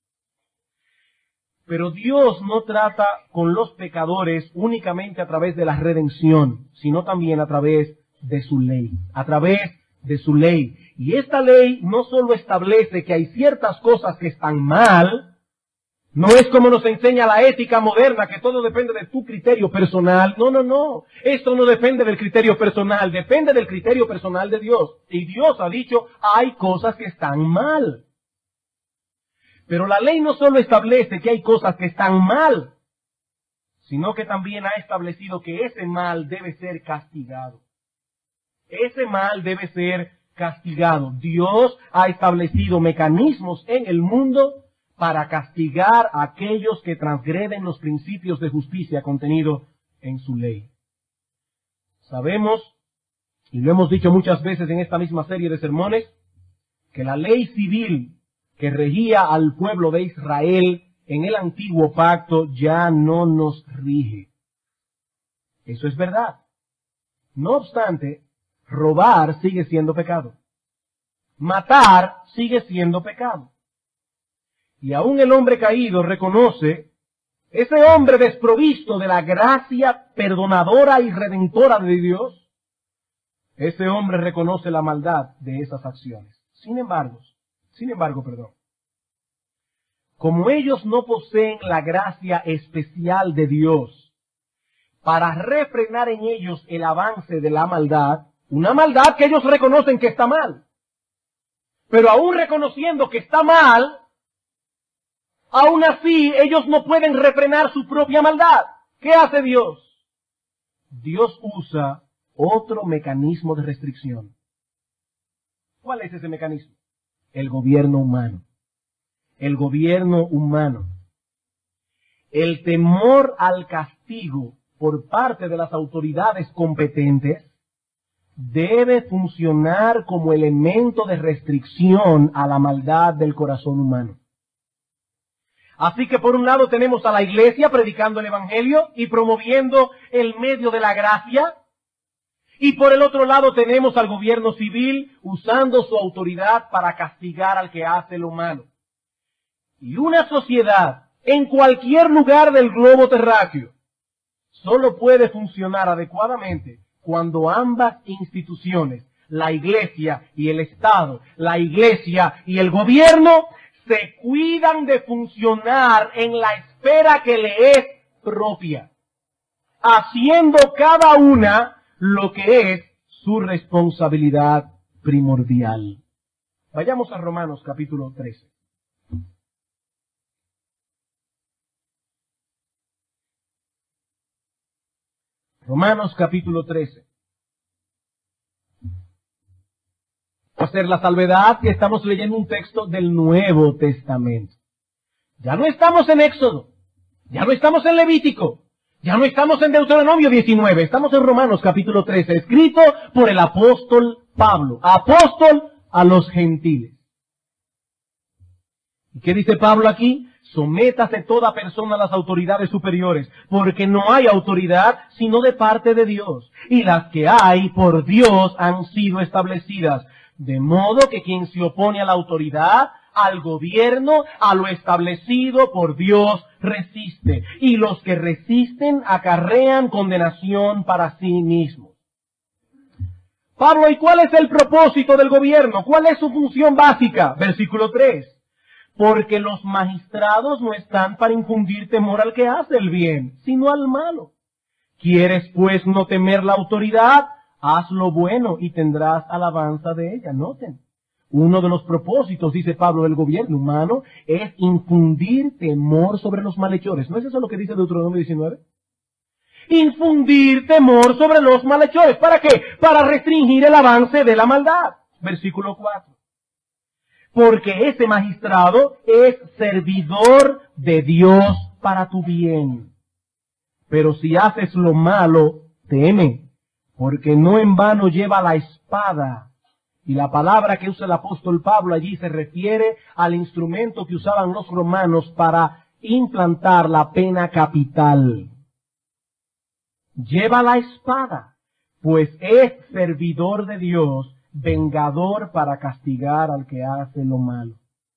Pero Dios no trata con los pecadores únicamente a través de la redención, sino también a través de su ley. A través de su ley. Y esta ley no solo establece que hay ciertas cosas que están mal. No es como nos enseña la ética moderna, que todo depende de tu criterio personal. No, no, no. Esto no depende del criterio personal, depende del criterio personal de Dios. Y Dios ha dicho, hay cosas que están mal. Pero la ley no solo establece que hay cosas que están mal, sino que también ha establecido que ese mal debe ser castigado. Ese mal debe ser castigado. Dios ha establecido mecanismos en el mundo para castigar a aquellos que transgreden los principios de justicia contenidos en su ley. Sabemos, y lo hemos dicho muchas veces en esta misma serie de sermones, que la ley civil que regía al pueblo de Israel en el antiguo pacto ya no nos rige. Eso es verdad. No obstante, robar sigue siendo pecado. Matar sigue siendo pecado. Y aún el hombre caído reconoce, ese hombre desprovisto de la gracia perdonadora y redentora de Dios, ese hombre reconoce la maldad de esas acciones. Sin embargo, como ellos no poseen la gracia especial de Dios para refrenar en ellos el avance de la maldad, una maldad que ellos reconocen que está mal, pero aún reconociendo que está mal, aún así, ellos no pueden refrenar su propia maldad. ¿Qué hace Dios? Dios usa otro mecanismo de restricción. ¿Cuál es ese mecanismo? El gobierno humano. El gobierno humano. El temor al castigo por parte de las autoridades competentes debe funcionar como elemento de restricción a la maldad del corazón humano. Así que por un lado tenemos a la iglesia predicando el evangelio y promoviendo el medio de la gracia. Y por el otro lado tenemos al gobierno civil usando su autoridad para castigar al que hace lo malo. Y una sociedad en cualquier lugar del globo terráqueo solo puede funcionar adecuadamente cuando ambas instituciones, la iglesia y el Estado, la iglesia y el gobierno, se cuidan de funcionar en la esfera que le es propia, haciendo cada una lo que es su responsabilidad primordial. Vayamos a Romanos capítulo 13. Romanos capítulo 13. Hacer la salvedad que estamos leyendo un texto del Nuevo Testamento. Ya no estamos en Éxodo, ya no estamos en Levítico, ya no estamos en Deuteronomio 19, estamos en Romanos capítulo 13, escrito por el apóstol Pablo, apóstol a los gentiles. ¿Y qué dice Pablo aquí? Sométase toda persona a las autoridades superiores, porque no hay autoridad sino de parte de Dios, y las que hay por Dios han sido establecidas, de modo que quien se opone a la autoridad, al gobierno, a lo establecido por Dios, resiste, y los que resisten acarrean condenación para sí mismos. Pablo, ¿y cuál es el propósito del gobierno? ¿Cuál es su función básica? Versículo 3. Porque los magistrados no están para infundir temor al que hace el bien, sino al malo. ¿Quieres pues no temer la autoridad? Haz lo bueno y tendrás alabanza de ella. Noten, uno de los propósitos, dice Pablo, del gobierno humano es infundir temor sobre los malhechores. ¿No es eso lo que dice Deuteronomio 19? Infundir temor sobre los malhechores. ¿Para qué? Para restringir el avance de la maldad. Versículo 4. Porque ese magistrado es servidor de Dios para tu bien. Pero si haces lo malo, teme, porque no en vano lleva la espada. Y la palabra que usa el apóstol Pablo allí se refiere al instrumento que usaban los romanos para implantar la pena capital. Lleva la espada, pues es servidor de Dios, vengador para castigar al que hace lo malo.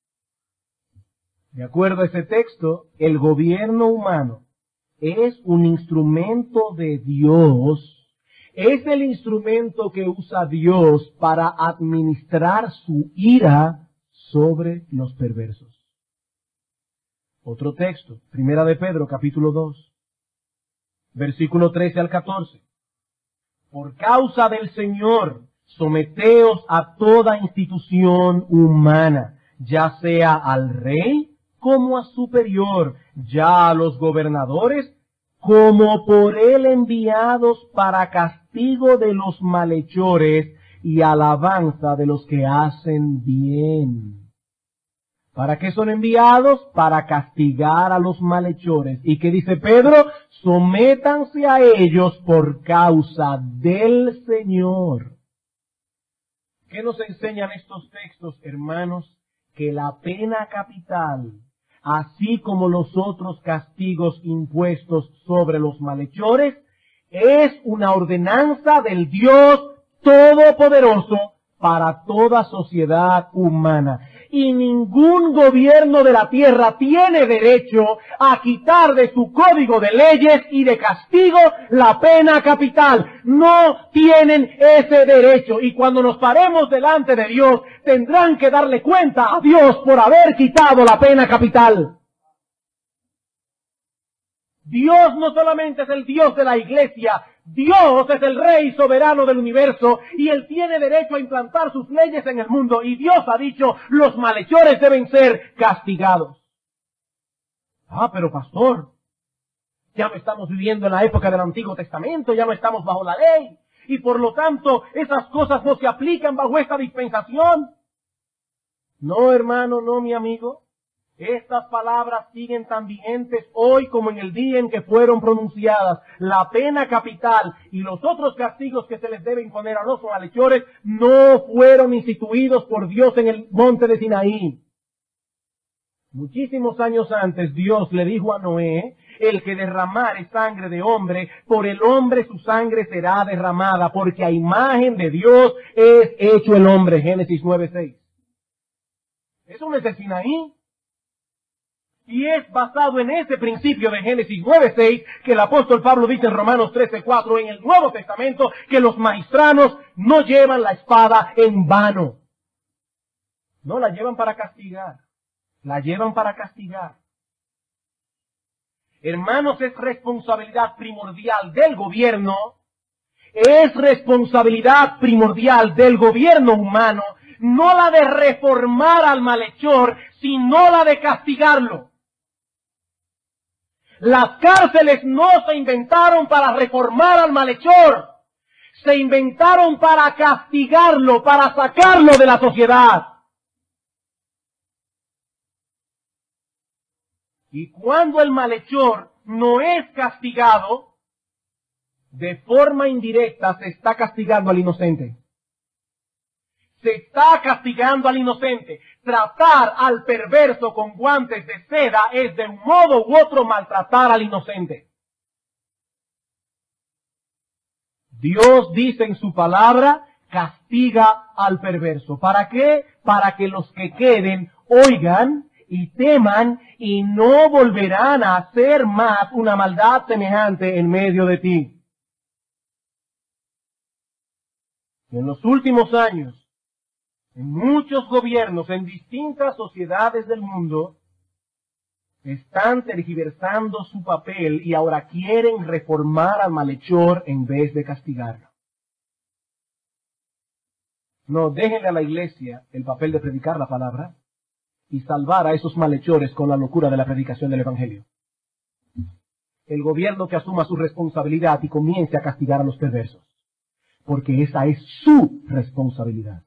De acuerdo a ese texto, el gobierno humano es un instrumento de Dios, es el instrumento que usa Dios para administrar su ira sobre los perversos. Otro texto, Primera de Pedro, capítulo 2, versículo 13 al 14. Por causa del Señor, someteos a toda institución humana, ya sea al rey como a superior, ya a los gobernadores como por él enviados para castigo de los malhechores y alabanza de los que hacen bien. ¿Para qué son enviados? Para castigar a los malhechores. ¿Y qué dice Pedro? Sométanse a ellos por causa del Señor. ¿Qué nos enseñan estos textos, hermanos? Que la pena capital, así como los otros castigos impuestos sobre los malhechores, es una ordenanza del Dios Todopoderoso para toda sociedad humana. Y ningún gobierno de la tierra tiene derecho a quitar de su código de leyes y de castigo la pena capital. No tienen ese derecho. Y cuando nos paremos delante de Dios, tendrán que darle cuenta a Dios por haber quitado la pena capital. Dios no solamente es el Dios de la iglesia, Dios es el Rey soberano del universo y Él tiene derecho a implantar sus leyes en el mundo. Y Dios ha dicho, los malhechores deben ser castigados. Ah, pero pastor, ya no estamos viviendo en la época del Antiguo Testamento, ya no estamos bajo la ley. Y por lo tanto, esas cosas no se aplican bajo esta dispensación. No, hermano, no, mi amigo. Estas palabras siguen tan vigentes hoy como en el día en que fueron pronunciadas. La pena capital y los otros castigos que se les debe imponer a los malhechores no fueron instituidos por Dios en el monte de Sinaí. Muchísimos años antes Dios le dijo a Noé, el que derramare sangre de hombre, por el hombre su sangre será derramada, porque a imagen de Dios es hecho el hombre. Génesis 9:6. Eso no es el Sinaí. Y es basado en ese principio de Génesis 9:6 que el apóstol Pablo dice en Romanos 13:4 en el Nuevo Testamento que los maestranos no llevan la espada en vano. No la llevan para castigar, la llevan para castigar. Hermanos, es responsabilidad primordial del gobierno, es responsabilidad primordial del gobierno humano, no la de reformar al malhechor, sino la de castigarlo. Las cárceles no se inventaron para reformar al malhechor, se inventaron para castigarlo, para sacarlo de la sociedad. Y cuando el malhechor no es castigado, de forma indirecta se está castigando al inocente. Se está castigando al inocente. Tratar al perverso con guantes de seda es de un modo u otro maltratar al inocente. Dios dice en su palabra, castiga al perverso. ¿Para qué? Para que los que queden oigan y teman y no volverán a hacer más una maldad semejante en medio de ti. En los últimos años, en muchos gobiernos, en distintas sociedades del mundo, están tergiversando su papel y ahora quieren reformar al malhechor en vez de castigarlo. No, déjenle a la iglesia el papel de predicar la palabra y salvar a esos malhechores con la locura de la predicación del Evangelio. El gobierno que asuma su responsabilidad y comience a castigar a los perversos, porque esa es su responsabilidad.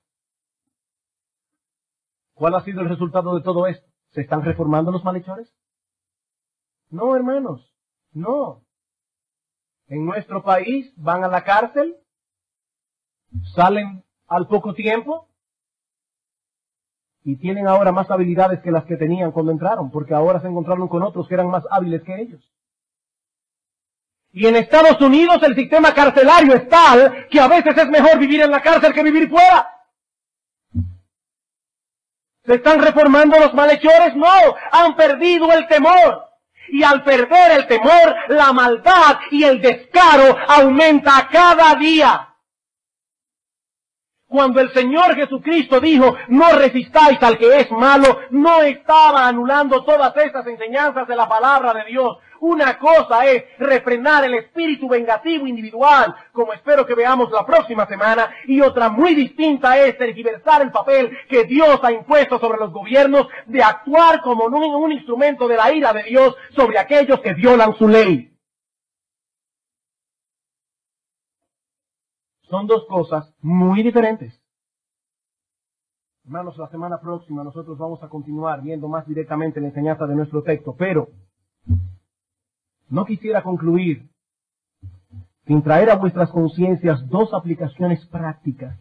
¿Cuál ha sido el resultado de todo esto? ¿Se están reformando los malhechores? No, hermanos, no. En nuestro país van a la cárcel, salen al poco tiempo y tienen ahora más habilidades que las que tenían cuando entraron, porque ahora se encontraron con otros que eran más hábiles que ellos. Y en Estados Unidos el sistema carcelario es tal que a veces es mejor vivir en la cárcel que vivir fuera. ¿Se están reformando los malhechores? No, han perdido el temor. Y al perder el temor, la maldad y el descaro aumenta cada día. Cuando el Señor Jesucristo dijo, no resistáis al que es malo, no estaba anulando todas estas enseñanzas de la palabra de Dios. Una cosa es refrenar el espíritu vengativo individual, como espero que veamos la próxima semana, y otra muy distinta es tergiversar el papel que Dios ha impuesto sobre los gobiernos de actuar como un instrumento de la ira de Dios sobre aquellos que violan su ley. Son dos cosas muy diferentes. Hermanos, la semana próxima nosotros vamos a continuar viendo más directamente la enseñanza de nuestro texto, pero no quisiera concluir sin traer a vuestras conciencias dos aplicaciones prácticas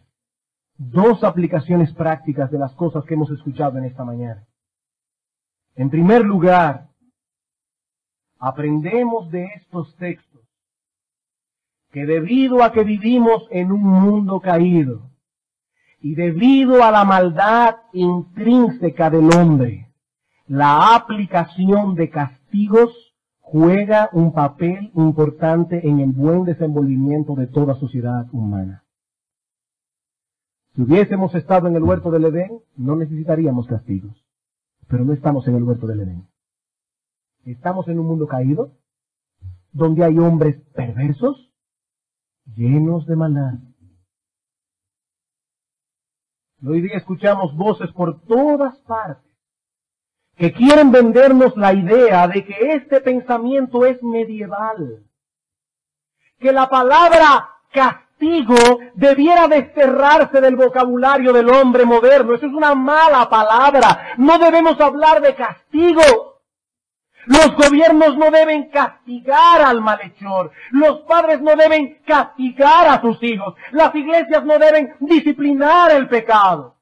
de las cosas que hemos escuchado en esta mañana. En primer lugar, aprendemos de estos textos que debido a que vivimos en un mundo caído y debido a la maldad intrínseca del hombre, la aplicación de castigos juega un papel importante en el buen desenvolvimiento de toda sociedad humana. Si hubiésemos estado en el huerto del Edén, no necesitaríamos castigos, pero no estamos en el huerto del Edén. Estamos en un mundo caído, donde hay hombres perversos, llenos de maldad. Hoy día escuchamos voces por todas partes que quieren vendernos la idea de que este pensamiento es medieval, que la palabra castigo debiera desterrarse del vocabulario del hombre moderno. Eso es una mala palabra. No debemos hablar de castigo. Los gobiernos no deben castigar al malhechor. Los padres no deben castigar a sus hijos. Las iglesias no deben disciplinar el pecado.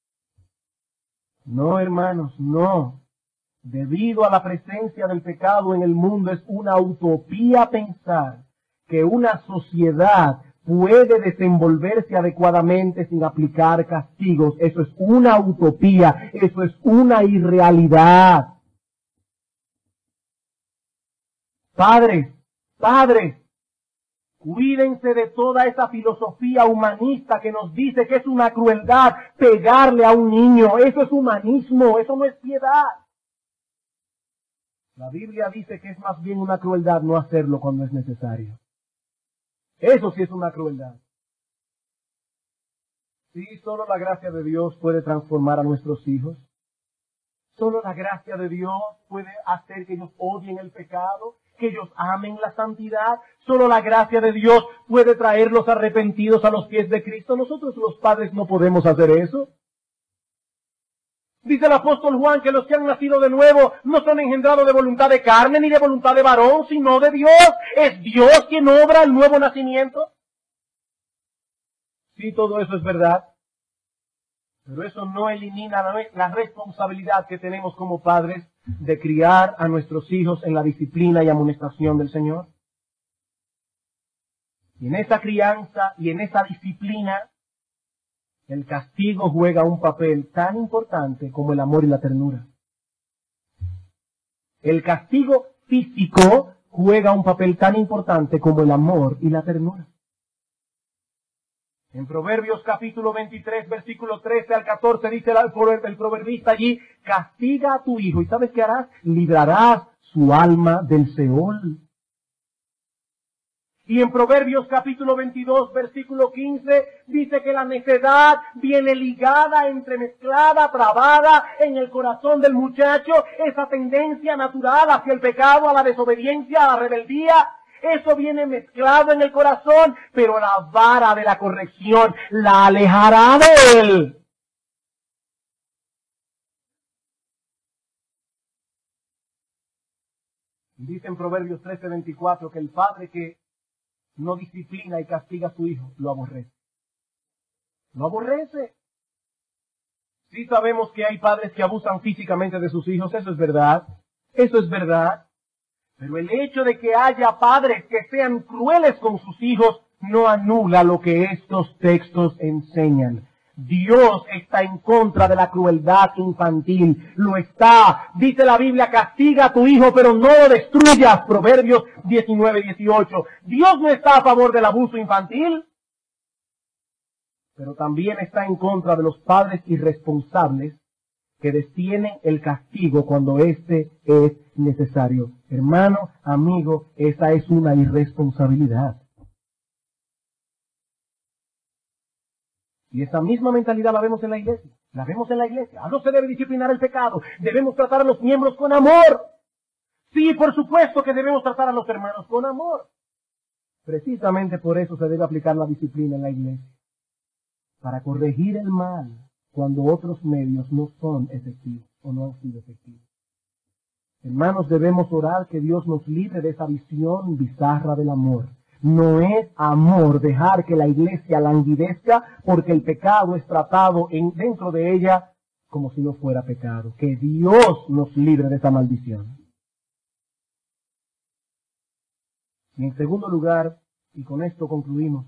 No, hermanos, no. Debido a la presencia del pecado en el mundo, es una utopía pensar que una sociedad puede desenvolverse adecuadamente sin aplicar castigos. Eso es una utopía. Eso es una irrealidad. Padres, cuídense de toda esa filosofía humanista que nos dice que es una crueldad pegarle a un niño. Eso es humanismo, eso no es piedad. La Biblia dice que es más bien una crueldad no hacerlo cuando es necesario. Eso sí es una crueldad. Sí, solo la gracia de Dios puede transformar a nuestros hijos. Solo la gracia de Dios puede hacer que ellos odien el pecado, que ellos amen la santidad. Solo la gracia de Dios puede traerlos arrepentidos a los pies de Cristo. Nosotros los padres no podemos hacer eso. Dice el apóstol Juan que los que han nacido de nuevo no son engendrados de voluntad de carne ni de voluntad de varón, sino de Dios. Es Dios quien obra el nuevo nacimiento. Sí, todo eso es verdad. Pero eso no elimina la responsabilidad que tenemos como padres de criar a nuestros hijos en la disciplina y amonestación del Señor. Y en esa crianza y en esa disciplina, el castigo juega un papel tan importante como el amor y la ternura. El castigo físico juega un papel tan importante como el amor y la ternura. En Proverbios capítulo 23, versículo 13 al 14, dice el proverbista allí, castiga a tu hijo, ¿y sabes qué harás? Librarás su alma del Seol. Y en Proverbios capítulo 22, versículo 15, dice que la necedad viene ligada, entremezclada, trabada en el corazón del muchacho, esa tendencia natural hacia el pecado, a la desobediencia, a la rebeldía. Eso viene mezclado en el corazón, pero la vara de la corrección la alejará de él. Dice en Proverbios 13:24 que el padre que no disciplina y castiga a su hijo, lo aborrece. Lo aborrece. Sí sabemos que hay padres que abusan físicamente de sus hijos, eso es verdad. Eso es verdad. Pero el hecho de que haya padres que sean crueles con sus hijos no anula lo que estos textos enseñan. Dios está en contra de la crueldad infantil. Lo está. Dice la Biblia, castiga a tu hijo, pero no lo destruyas. Proverbios 19:18. Dios no está a favor del abuso infantil, pero también está en contra de los padres irresponsables que detienen el castigo cuando éste es necesario. Hermano, amigo, esa es una irresponsabilidad. Y esa misma mentalidad la vemos en la iglesia. La vemos en la iglesia. No se debe disciplinar el pecado. Debemos tratar a los miembros con amor. Sí, por supuesto que debemos tratar a los hermanos con amor. Precisamente por eso se debe aplicar la disciplina en la iglesia. Para corregir el mal cuando otros medios no son efectivos o no han sido efectivos. Hermanos, debemos orar que Dios nos libre de esa visión bizarra del amor. No es amor dejar que la iglesia languidezca porque el pecado es tratado dentro de ella como si no fuera pecado. Que Dios nos libre de esa maldición. Y en segundo lugar, y con esto concluimos,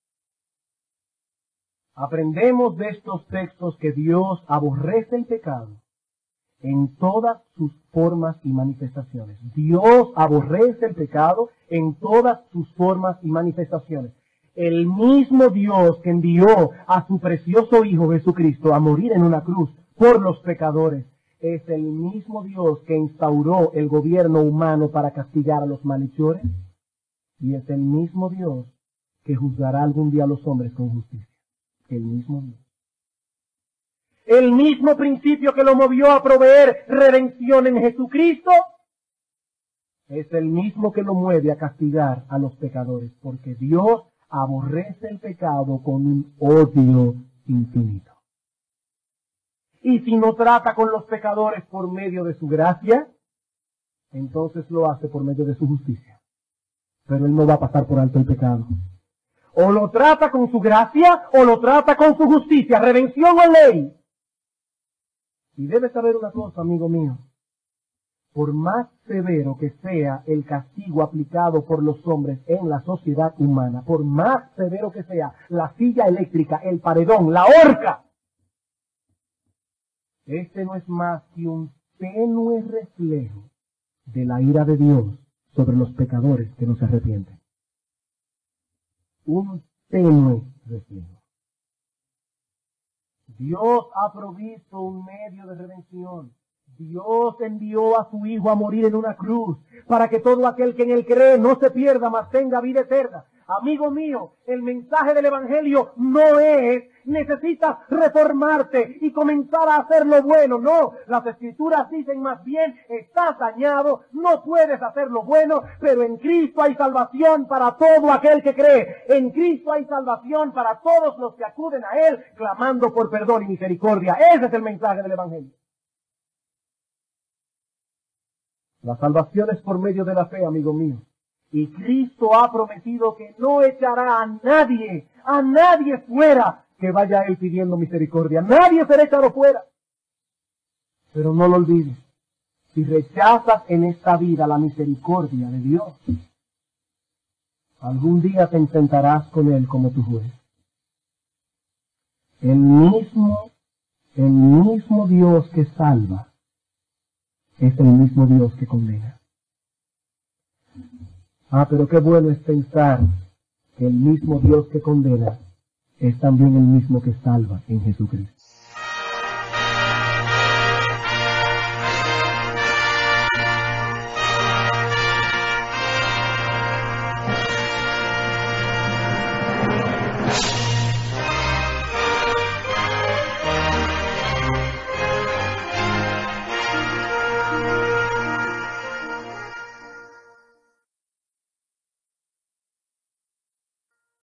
aprendemos de estos textos que Dios aborrece el pecado en todas sus formas y manifestaciones. Dios aborrece el pecado en todas sus formas y manifestaciones. El mismo Dios que envió a su precioso Hijo Jesucristo a morir en una cruz por los pecadores, es el mismo Dios que instauró el gobierno humano para castigar a los malhechores, y es el mismo Dios que juzgará algún día a los hombres con justicia. El mismo Dios. El mismo principio que lo movió a proveer redención en Jesucristo es el mismo que lo mueve a castigar a los pecadores, porque Dios aborrece el pecado con un odio infinito. Y si no trata con los pecadores por medio de su gracia, entonces lo hace por medio de su justicia. Pero Él no va a pasar por alto el pecado. O lo trata con su gracia o lo trata con su justicia, redención o ley. Y debes saber una cosa, amigo mío. Por más severo que sea el castigo aplicado por los hombres en la sociedad humana, por más severo que sea la silla eléctrica, el paredón, la horca, este no es más que un tenue reflejo de la ira de Dios sobre los pecadores que no se arrepienten. Un tenue reflejo. Dios ha provisto un medio de redención. Dios envió a su Hijo a morir en una cruz para que todo aquel que en él cree no se pierda, mas tenga vida eterna. Amigo mío, el mensaje del Evangelio no es necesitas reformarte y comenzar a hacer lo bueno. No, las Escrituras dicen más bien, estás dañado, no puedes hacer lo bueno, pero en Cristo hay salvación para todo aquel que cree. En Cristo hay salvación para todos los que acuden a Él, clamando por perdón y misericordia. Ese es el mensaje del Evangelio. La salvación es por medio de la fe, amigo mío. Y Cristo ha prometido que no echará a nadie fuera que vaya a Él pidiendo misericordia. Nadie será echado fuera. Pero no lo olvides. Si rechazas en esta vida la misericordia de Dios, algún día te enfrentarás con Él como tu juez. El mismo Dios que salva es el mismo Dios que condena. Pero qué bueno es pensar que el mismo Dios que condena es también el mismo que salva en Jesucristo.